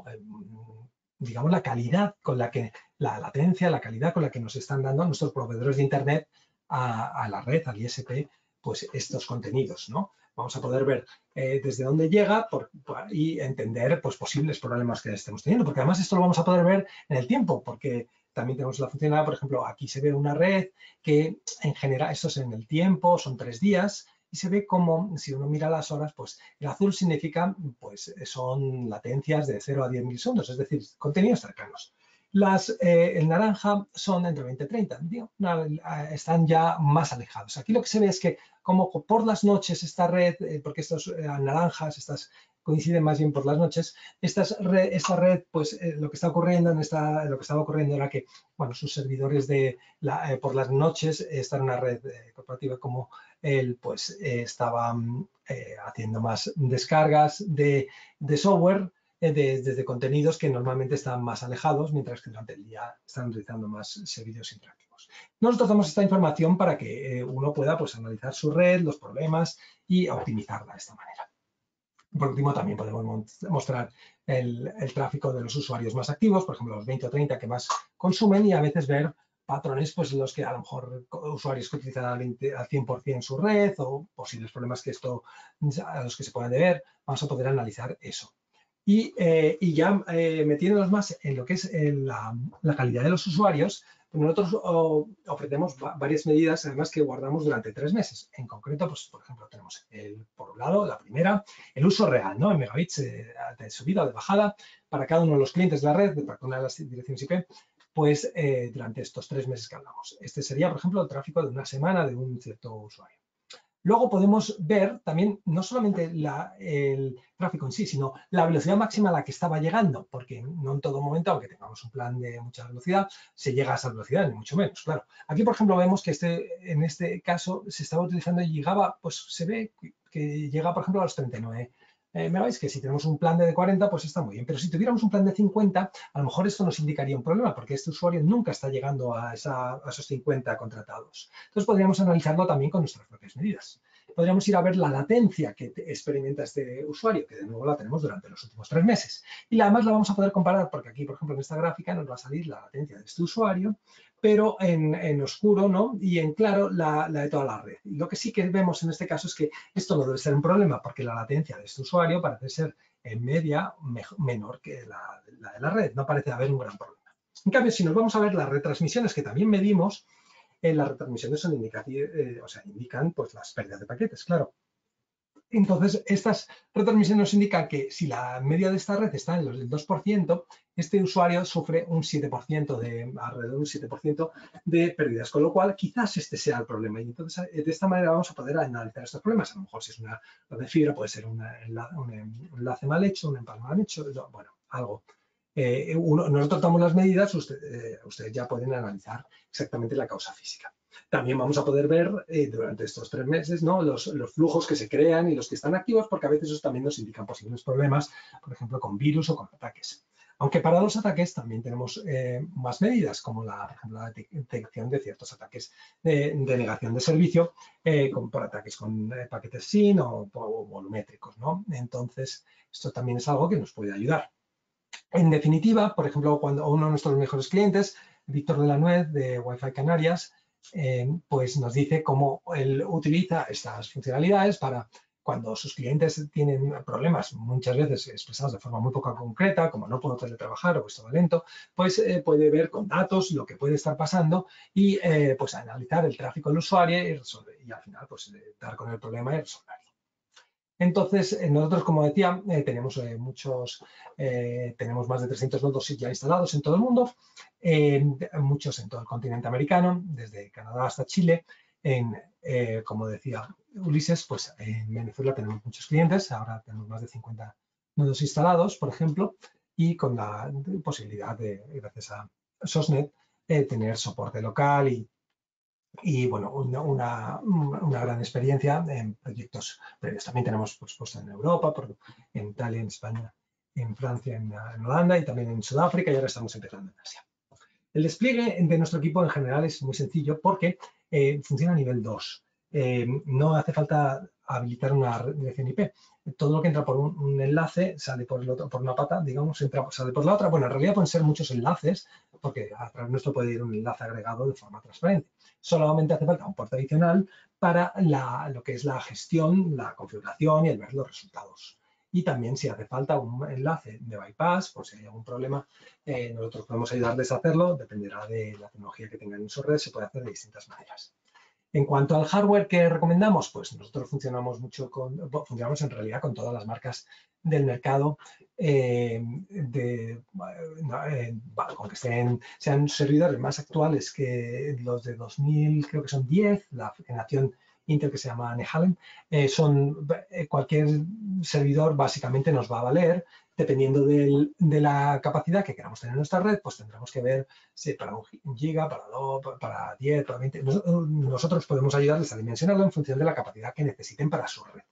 digamos, la calidad con la que, la latencia, la calidad con la que nos están dando nuestros proveedores de Internet a, a la red, al I S P, pues estos contenidos, ¿no? Vamos a poder ver eh, desde dónde llega por, por, y entender pues, posibles problemas que estemos teniendo, porque además esto lo vamos a poder ver en el tiempo, porque también tenemos la funcionalidad, por ejemplo, aquí se ve una red que en general, esto es en el tiempo, son tres días, y se ve como, si uno mira las horas, pues el azul significa, pues son latencias de cero a diez milisegundos, es decir, contenidos cercanos. Las, eh, el naranja son entre veinte y treinta, ¿no? Están ya más alejados. Aquí lo que se ve es que como por las noches esta red, eh, porque estos eh, naranjas, estas coinciden más bien por las noches, estas red, esta red, pues eh, lo que está ocurriendo en esta, lo que estaba ocurriendo era que, bueno, sus servidores de la, eh, por las noches, esta era una red eh, corporativa como él, pues eh, estaban eh, haciendo más descargas de, de software De, desde contenidos que normalmente están más alejados, mientras que durante el día están utilizando más servicios interactivos. Nosotros damos esta información para que eh, uno pueda pues, analizar su red, los problemas y optimizarla de esta manera. Por último, también podemos mostrar el, el tráfico de los usuarios más activos, por ejemplo, los veinte o treinta que más consumen y a veces ver patrones, pues los que a lo mejor usuarios que utilizan al, veinte, al cien por cien su red o posibles problemas que esto, a los que se puedan deber, vamos a poder analizar eso. Y, eh, y ya eh, metiéndonos más en lo que es la, la calidad de los usuarios, pues nosotros oh, ofrecemos varias medidas, además que guardamos durante tres meses. En concreto, pues por ejemplo, tenemos el, por un lado, la primera, el uso real, ¿no? En megabits eh, de subida o de bajada para cada uno de los clientes de la red, para cada una de las direcciones I P, pues eh, durante estos tres meses que hablamos. Este sería, por ejemplo, el tráfico de una semana de un cierto usuario. Luego podemos ver también no solamente la, el tráfico en sí, sino la velocidad máxima a la que estaba llegando, porque no en todo momento, aunque tengamos un plan de mucha velocidad, se llega a esa velocidad, ni mucho menos, claro. Aquí, por ejemplo, vemos que este, en este caso se estaba utilizando y llegaba, pues se ve que llega, por ejemplo, a los treinta y nueve Eh, megabytes, que si tenemos un plan de cuarenta, pues está muy bien. Pero si tuviéramos un plan de cincuenta, a lo mejor esto nos indicaría un problema, porque este usuario nunca está llegando a, esa, a esos cincuenta contratados. Entonces podríamos analizarlo también con nuestras propias medidas. Podríamos ir a ver la latencia que experimenta este usuario, que de nuevo la tenemos durante los últimos tres meses. Y además la vamos a poder comparar, porque aquí, por ejemplo, en esta gráfica nos va a salir la latencia de este usuario, pero en, en oscuro, ¿no? Y en claro la, la de toda la red. Y lo que sí que vemos en este caso es que esto no debe ser un problema, porque la latencia de este usuario parece ser en media mejor, menor que la, la de la red. No parece haber un gran problema. En cambio, si nos vamos a ver las retransmisiones que también medimos, eh, las retransmisiones son eh, o sea, indican pues, las pérdidas de paquetes, claro. Entonces, estas retransmisiones nos indican que si la media de esta red está en los del dos por ciento, este usuario sufre un siete por ciento de, alrededor de un siete por ciento de pérdidas, con lo cual quizás este sea el problema. Y entonces, de esta manera vamos a poder analizar estos problemas. A lo mejor si es una red de fibra, puede ser una, un enlace mal hecho, un empalme mal hecho, bueno, algo. Eh, uno, nosotros damos las medidas, usted, eh, ustedes ya pueden analizar exactamente la causa física. También vamos a poder ver eh, durante estos tres meses, ¿no? los, los flujos que se crean y los que están activos, porque a veces eso también nos indican posibles problemas, por ejemplo, con virus o con ataques. Aunque para los ataques también tenemos eh, más medidas, como la, por ejemplo, la detección de ciertos ataques de, de negación de servicio, eh, como por ataques con eh, paquetes S I N o, o volumétricos, ¿no? Entonces, esto también es algo que nos puede ayudar. En definitiva, por ejemplo, cuando uno de nuestros mejores clientes, Víctor de la Nuez, de Wi-Fi Canarias, eh, pues nos dice cómo él utiliza estas funcionalidades para cuando sus clientes tienen problemas, muchas veces expresados de forma muy poco concreta, como no puedo teletrabajar o esto va lento, pues eh, puede ver con datos lo que puede estar pasando y eh, pues analizar el tráfico del usuario y, resolver, y al final pues eh, dar con el problema y resolverlo. Entonces, nosotros, como decía, eh, tenemos eh, muchos, eh, tenemos más de trescientos nodos ya instalados en todo el mundo, eh, muchos en todo el continente americano, desde Canadá hasta Chile. En, eh, como decía Ulises, pues en Venezuela tenemos muchos clientes, ahora tenemos más de cincuenta nodos instalados, por ejemplo, y con la posibilidad de, gracias a SOSNet, eh, tener soporte local y y bueno, una, una, una, gran experiencia en proyectos previos. También tenemos pues, puesto en Europa, por, en Italia, en España, en Francia, en, en Holanda y también en Sudáfrica y ahora estamos empezando en Asia. El despliegue de nuestro equipo en general es muy sencillo porque eh, funciona a nivel dos. Eh, no hace falta habilitar una dirección I P. Todo lo que entra por un, un enlace sale por, el otro, por una pata, digamos, entra, sale por la otra. Bueno, en realidad pueden ser muchos enlaces porque a través nuestro puede ir un enlace agregado de forma transparente. Solamente hace falta un puerto adicional para la, lo que es la gestión, la configuración y el ver los resultados. Y también si hace falta un enlace de bypass, por si hay algún problema, eh, nosotros podemos ayudarles a hacerlo, dependerá de la tecnología que tengan en su red, se puede hacer de distintas maneras. En cuanto al hardware que recomendamos, pues nosotros funcionamos mucho con, funcionamos en realidad con todas las marcas del mercado, eh, de, eh, con que estén, sean servidores más actuales que los de dos mil, creo que son diez, la generación Intel que se llama Nehalem, eh, son eh, cualquier servidor básicamente nos va a valer. Dependiendo del, de la capacidad que queramos tener en nuestra red, pues tendremos que ver si para un giga, para dos, para diez, para veinte. Nosotros podemos ayudarles a dimensionarlo en función de la capacidad que necesiten para su red.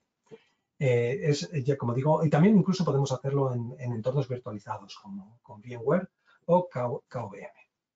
Eh, es, ya como digo, y también incluso podemos hacerlo en, en entornos virtualizados como con VMware o K V M.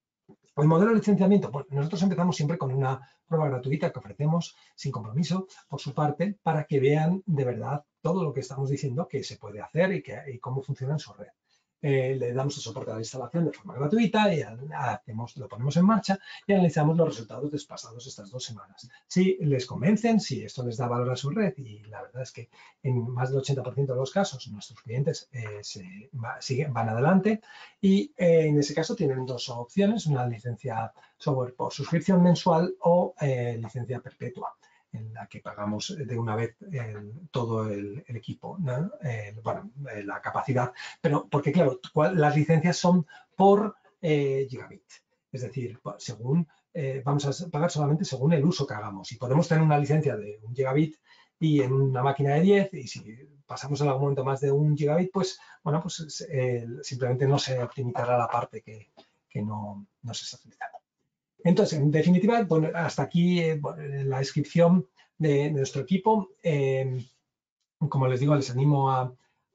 El modelo de licenciamiento, bueno, nosotros empezamos siempre con una prueba gratuita que ofrecemos sin compromiso por su parte para que vean de verdad todo lo que estamos diciendo que se puede hacer y, que, y cómo funciona en su red. Eh, le damos el soporte a la instalación de forma gratuita y hacemos, lo ponemos en marcha y analizamos los resultados despasados estas dos semanas. Si les convencen, si esto les da valor a su red, y la verdad es que en más del ochenta por ciento de los casos nuestros clientes eh, se va, siguen, van adelante y eh, en ese caso tienen dos opciones, una licencia software por suscripción mensual o eh, licencia perpetua, en la que pagamos de una vez el, todo el, el equipo, ¿no? el, bueno, la capacidad, pero porque claro, las licencias son por eh, gigabit, es decir, según eh, vamos a pagar solamente según el uso que hagamos y podemos tener una licencia de un gigabit y en una máquina de diez y si pasamos en algún momento más de un gigabit, pues bueno, pues eh, simplemente no se optimizará la parte que, que no, no se está utilizando. Entonces, en definitiva, bueno, hasta aquí eh, la descripción de, de nuestro equipo. Eh, como les digo, les animo a,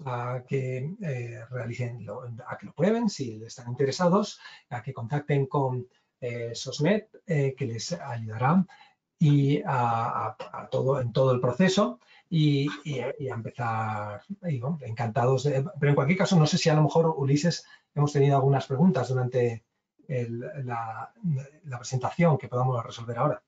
a que eh, realicen, lo, a que lo prueben si están interesados, a que contacten con eh, SOSNet, eh, que les ayudará y a, a, a todo, en todo el proceso y, y, y a empezar, y, bueno, encantados. De, pero en cualquier caso, no sé si a lo mejor, Ulises, hemos tenido algunas preguntas durante el, la, la presentación que podamos resolver ahora.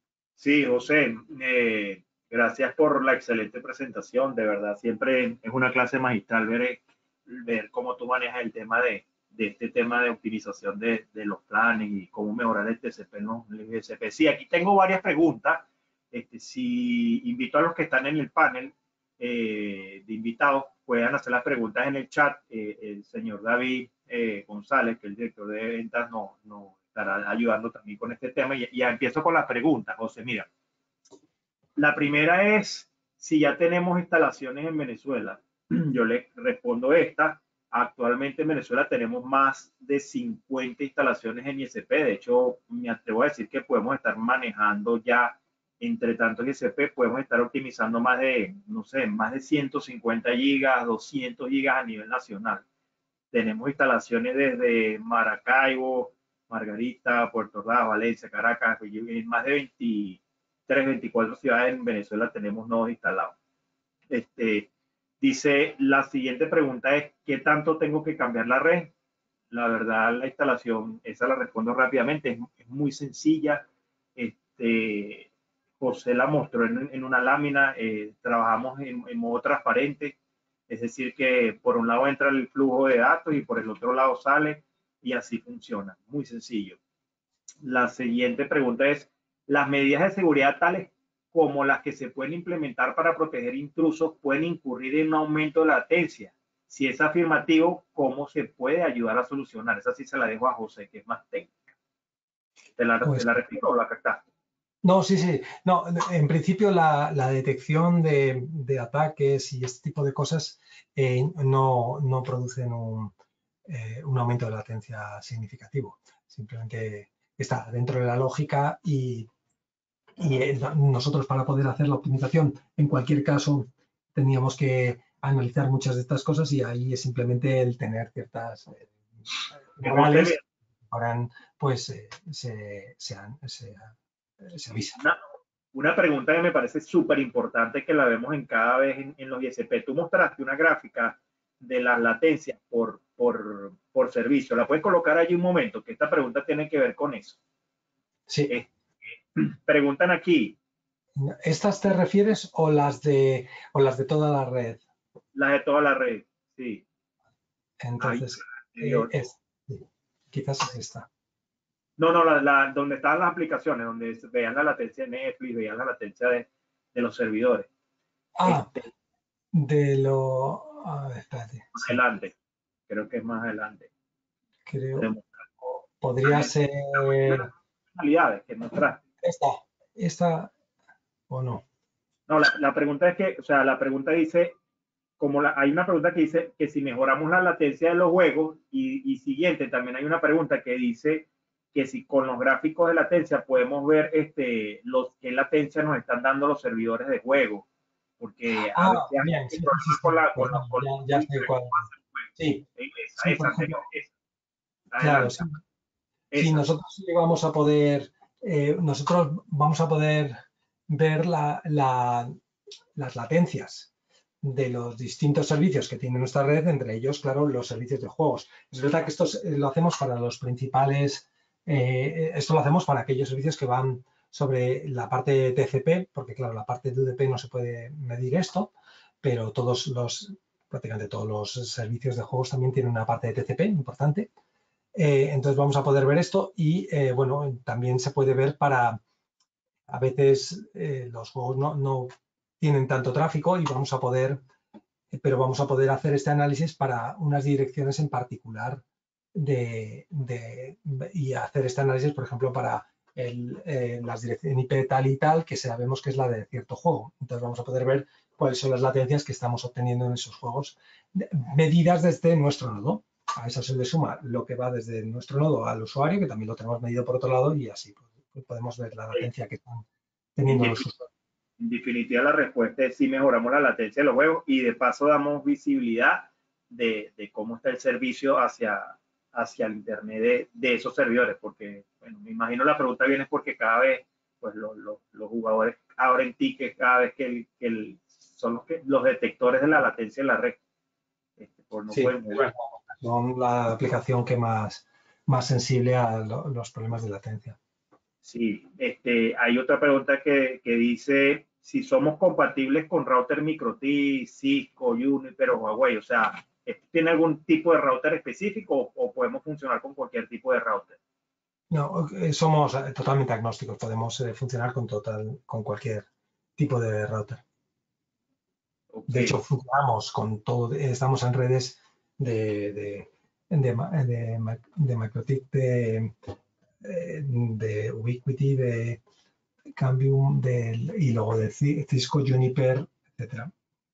Sí, José, eh, gracias por la excelente presentación. De verdad, siempre es una clase magistral ver, ver cómo tú manejas el tema de, de este tema de optimización de, de los planes y cómo mejorar el T C P, ¿no? El I S P. Sí, aquí tengo varias preguntas. Este, si invito a los que están en el panel eh, de invitados, puedan hacer las preguntas en el chat. Eh, el señor David eh, González, que es el director de ventas, no, no estará ayudando también con este tema. Y ya empiezo con las preguntas, José. Mira, la primera es si ya tenemos instalaciones en Venezuela. Yo le respondo esta. Actualmente en Venezuela tenemos más de cincuenta instalaciones en I S P. De hecho, me atrevo a decir que podemos estar manejando ya, entre tanto I S P, podemos estar optimizando más de, no sé, más de ciento cincuenta gigas, doscientos gigas a nivel nacional. tenemos instalaciones desde Maracaibo, Margarita, Puerto Ordaz, Valencia, Caracas, en más de veintitrés, veinticuatro ciudades en Venezuela tenemos nodos instalados. Este, dice, la siguiente pregunta es, ¿qué tanto tengo que cambiar la red? La verdad, la instalación, esa la respondo rápidamente, es, es muy sencilla. Este, José la mostró en, en una lámina, eh, trabajamos en, en modo transparente, es decir que por un lado entra el flujo de datos y por el otro lado sale, y así funciona, muy sencillo. La siguiente pregunta es, ¿las medidas de seguridad tales como las que se pueden implementar para proteger intrusos pueden incurrir en un aumento de latencia? Si es afirmativo, ¿cómo se puede ayudar a solucionar? Esa sí se la dejo a José, que es más técnica. ¿Te la, Pues, ¿te la repito o la captaste? no, sí, sí. No, en principio la, la detección de, de ataques y este tipo de cosas eh, no, no producen un, eh, un aumento de latencia significativo. Simplemente está dentro de la lógica y, y eh, nosotros para poder hacer la optimización, en cualquier caso, teníamos que analizar muchas de estas cosas y ahí es simplemente el tener ciertas eh, modales que pues eh, se, se, se, se avisa. Una, una pregunta que me parece súper importante que la vemos en cada vez en, en los I S P. Tú mostraste una gráfica de las latencias por, por, por servicio. ¿La puedes colocar allí un momento? Que esta pregunta tiene que ver con eso. Sí. Eh, preguntan aquí. ¿Estas te refieres o las de, o las de toda la red? Las de toda la red, sí. Entonces, Ay, eh, es, sí, quizás es esta. No, no, la, la, donde están las aplicaciones, donde vean la latencia de Netflix, vean la latencia de, de los servidores. Ah, este, de lo... A ver, espérate. Más Sí, adelante, creo que es más adelante. creo. Podría ser Funcionalidades que mostraste. esta. Esta o no. No, la, la pregunta es que, o sea, la pregunta dice, como la, hay una pregunta que dice que si mejoramos la latencia de los juegos y, y siguiente, también hay una pregunta que dice que si con los gráficos de latencia podemos ver este, los, qué latencia nos están dando los servidores de juego, porque a Ah, veces bien, hay sí, sí, sí, problemas sí. con, la, Pues con, bueno, los, con ya, los ya tweets sé de cuál. cómo hacer el juego. Sí, Esa, sí, esa por anterior, ejemplo. esa. Claro, Adelante. sí. Sí, Esa. nosotros sí vamos a poder, eh, nosotros vamos a poder ver la, la, las latencias de los distintos servicios que tiene nuestra red, entre ellos, claro, los servicios de juegos. Es verdad que esto lo hacemos para los principales, eh, esto lo hacemos para aquellos servicios que van sobre la parte de T C P, porque claro, la parte de U D P no se puede medir esto, pero todos los, prácticamente todos los servicios de juegos también tienen una parte de T C P importante. Eh, entonces vamos a poder ver esto y, eh, bueno, también se puede ver para, a veces eh, los juegos no, no tienen tanto tráfico y vamos a poder, pero vamos a poder hacer este análisis para unas direcciones en particular de, de, y hacer este análisis, por ejemplo, para el, eh, las direcciones I P tal y tal, que sabemos que es la de cierto juego. Entonces vamos a poder ver cuáles son las latencias que estamos obteniendo en esos juegos, medidas desde nuestro nodo. A eso se le suma lo que va desde nuestro nodo al usuario, que también lo tenemos medido por otro lado, y así pues, podemos ver la latencia que están teniendo los usuarios. En definitiva, la respuesta es sí mejoramos la latencia de los juegos y de paso damos visibilidad de, de cómo está el servicio hacia, hacia el Internet de, de, esos servidores, porque, bueno, me imagino la pregunta viene porque cada vez, pues, los, los, los jugadores abren tickets cada vez que, el, que el, son los, que, los detectores de la latencia de la red. Este, por no Sí, pueden jugar. son la aplicación que más, más sensible a lo, los problemas de latencia. Sí, este, hay otra pregunta que, que dice si somos compatibles con router MikroTik, Cisco, Juniper o Huawei. O sea, ¿tiene algún tipo de router específico o, o podemos funcionar con cualquier tipo de router? No, somos totalmente agnósticos, podemos eh, funcionar con, total, con cualquier tipo de router. Okay. De hecho, funcionamos con todo, estamos en redes de, de, de, de, de MikroTik, de, de Ubiquiti, de Cambium, de, y luego de Cisco, Juniper, etcétera.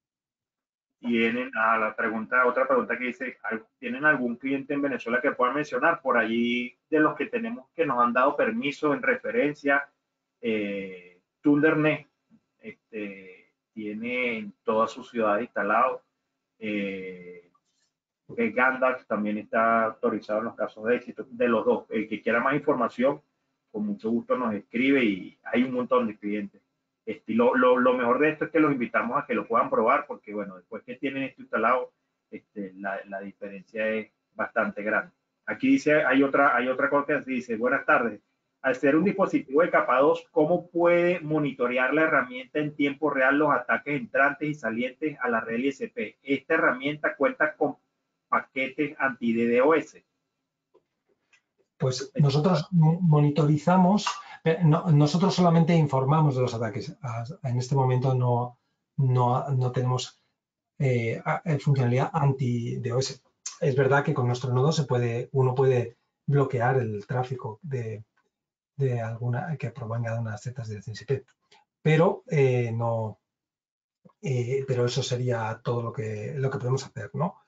Tienen, ah, la pregunta, otra pregunta que dice, ¿tienen algún cliente en Venezuela que puedan mencionar? Por allí de los que tenemos que nos han dado permiso en referencia, eh, Thundernet este, tiene en todas sus ciudades instalado. Eh, que Gandax también está autorizado en los casos de éxito, de los dos. El que quiera más información, con mucho gusto nos escribe y hay un montón de clientes. Este, lo, lo, lo mejor de esto es que los invitamos a que lo puedan probar porque, bueno, después que tienen esto instalado, este, la, la diferencia es bastante grande. Aquí dice, hay otra, hay otra cosa que dice, buenas tardes. Al ser un dispositivo de capa dos, ¿cómo puede monitorear la herramienta en tiempo real los ataques entrantes y salientes a la red I S P? Esta herramienta cuenta con paquetes anti-D DoS. Pues nosotros monitorizamos, no, nosotros solamente informamos de los ataques. En este momento no, no, no tenemos eh, funcionalidad anti-DoS. Es verdad que con nuestro nodo se puede, uno puede bloquear el tráfico de, de alguna que provenga de unas ciertas direcciones I P, pero eh, no, eh, pero eso sería todo lo que lo que podemos hacer, ¿no?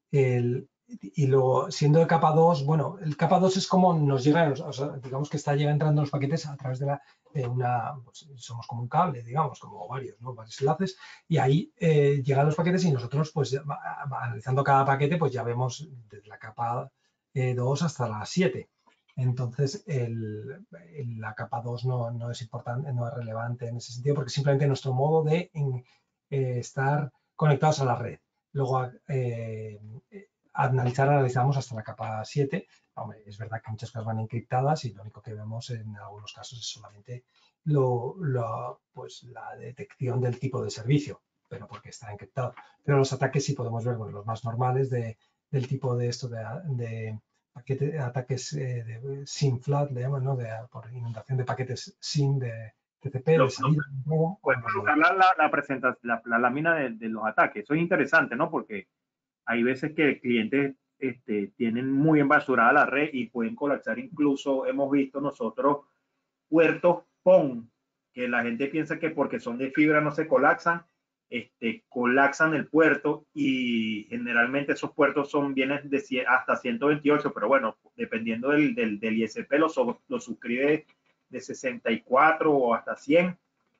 El, y luego, siendo de capa dos, bueno, el capa dos es como nos llega, o sea, digamos que está llega entrando los paquetes a través de, la, de una, pues, somos como un cable, digamos, como varios, ¿no? Varios enlaces, y ahí eh, llegan los paquetes y nosotros, pues, analizando cada paquete, pues ya vemos desde la capa eh, dos hasta la siete. Entonces, el, el, la capa dos no, no es importante, no es relevante en ese sentido, porque simplemente nuestro modo de en, eh, estar conectados a la red. Luego, eh, analizar, analizamos hasta la capa siete. Hombre, es verdad que muchas cosas van encriptadas y lo único que vemos en algunos casos es solamente lo, lo, pues, la detección del tipo de servicio, pero porque está encriptado. Pero los ataques sí podemos ver, bueno, los más normales de, del tipo de esto de, de paquete, ataques eh, de S I M flat, le llaman, ¿no? De, por inundación de paquetes S I M de T C P, Lo, de salida. Lo, puedes colocar la, la, la, presentación, la, la lámina de, de los ataques. Eso es interesante, ¿no? Porque hay veces que clientes este, tienen muy embasurada la red y pueden colapsar. Incluso hemos visto nosotros puertos P O N, que la gente piensa que porque son de fibra no se colapsan, este, colapsan el puerto y generalmente esos puertos son bienes de hasta ciento veintiocho, pero bueno, dependiendo del, del, del I S P, lo, lo suscribe de sesenta y cuatro o hasta cien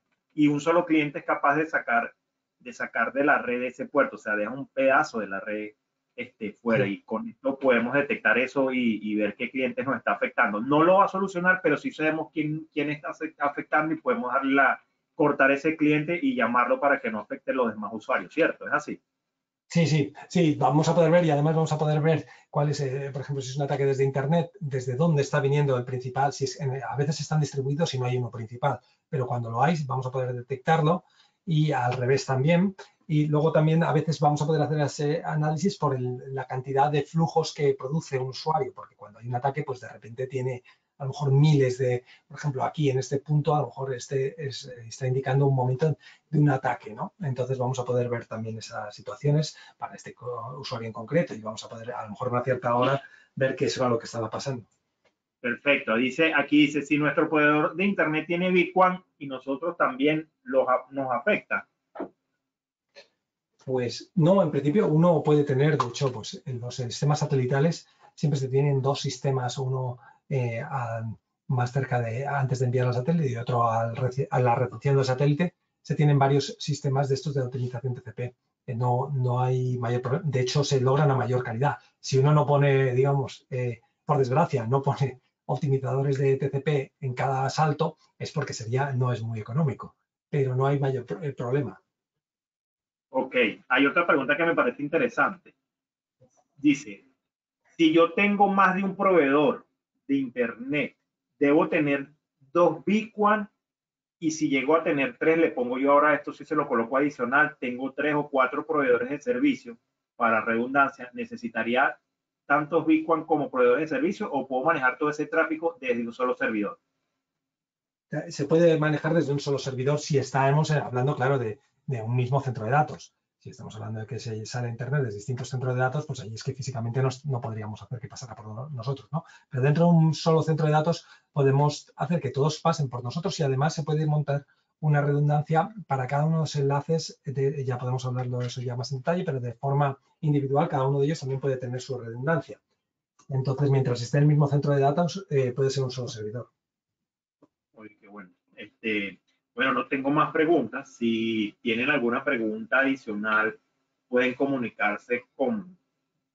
y un solo cliente es capaz de sacar de sacar de la red ese puerto, o sea, deja un pedazo de la red este, fuera sí. Y con esto podemos detectar eso y, y ver qué clientes nos está afectando. No lo va a solucionar, pero sí sabemos quién, quién está afectando y podemos darle la, cortar ese cliente y llamarlo para que no afecte a los demás usuarios, ¿cierto? ¿Es así? Sí, sí, sí, vamos a poder ver y además vamos a poder ver cuál es, eh, por ejemplo, si es un ataque desde Internet, desde dónde está viniendo el principal, si es, a veces están distribuidos y no hay uno principal, pero cuando lo hay vamos a poder detectarlo y al revés también. Y luego también a veces vamos a poder hacer ese análisis por el, la cantidad de flujos que produce un usuario, porque cuando hay un ataque, pues de repente tiene a lo mejor miles de, por ejemplo, aquí en este punto, a lo mejor este es, está indicando un momento de un ataque, ¿no? Entonces vamos a poder ver también esas situaciones para este usuario en concreto y vamos a poder, a lo mejor a una cierta hora, ver qué eso era lo que estaba pasando. Perfecto. Dice, aquí dice, si nuestro proveedor de Internet tiene V QAN y nosotros también los, nos afecta. Pues no, en principio uno puede tener, de hecho, pues en los sistemas satelitales siempre se tienen dos sistemas, uno eh, a, más cerca de, antes de enviar al satélite y otro al, a la recepción del satélite. Se tienen varios sistemas de estos de optimización T C P. Eh, no, no hay mayor problema. De hecho, se logran a mayor calidad. Si uno no pone, digamos, eh, por desgracia, no pone optimizadores de T C P en cada salto, es porque sería, no es muy económico, pero no hay mayor problema. Ok, hay otra pregunta que me parece interesante. Dice, si yo tengo más de un proveedor de Internet, ¿debo tener dos V QAN? Y si llego a tener tres, le pongo yo ahora esto, si se lo coloco adicional, tengo tres o cuatro proveedores de servicio, para redundancia, ¿necesitaría tantos V QAN como proveedores de servicio o puedo manejar todo ese tráfico desde un solo servidor? Se puede manejar desde un solo servidor si estamos hablando, claro, de, de un mismo centro de datos. Si estamos hablando de que se sale a Internet desde distintos centros de datos, pues ahí es que físicamente nos, no podríamos hacer que pasara por nosotros, ¿no? Pero dentro de un solo centro de datos podemos hacer que todos pasen por nosotros y además se puede montar una redundancia para cada uno de los enlaces, de, ya podemos hablarlo de eso ya más en detalle, pero de forma individual cada uno de ellos también puede tener su redundancia. Entonces, mientras esté en el mismo centro de datos, eh, puede ser un solo servidor. Oye, qué bueno. Este, bueno, no tengo más preguntas. Si tienen alguna pregunta adicional, pueden comunicarse con,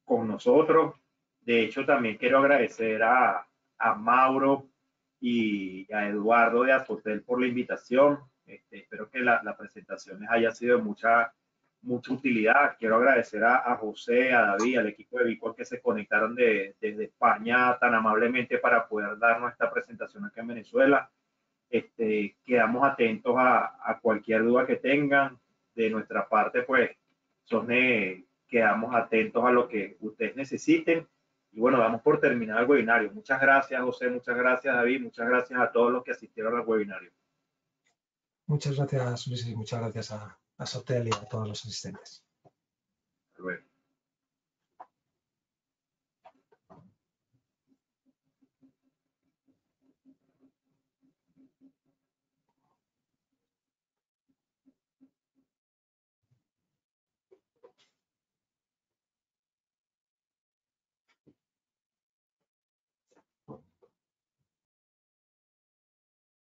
con nosotros. De hecho, también quiero agradecer a, a Mauro y a Eduardo de Azotel por la invitación. Este, espero que la, la presentación les haya sido de mucha, mucha utilidad. Quiero agradecer a, a José, a David, al equipo de Vicor que se conectaron de, desde España tan amablemente para poder darnos esta presentación acá en Venezuela. Este, quedamos atentos a, a cualquier duda que tengan. De nuestra parte, pues, Sosne, quedamos atentos a lo que ustedes necesiten. Y bueno, damos por terminar el webinario. Muchas gracias, José, muchas gracias, David, muchas gracias a todos los que asistieron al webinario. Muchas gracias, Luis, y muchas gracias a, a Sotel y a todos los asistentes. Hasta luego.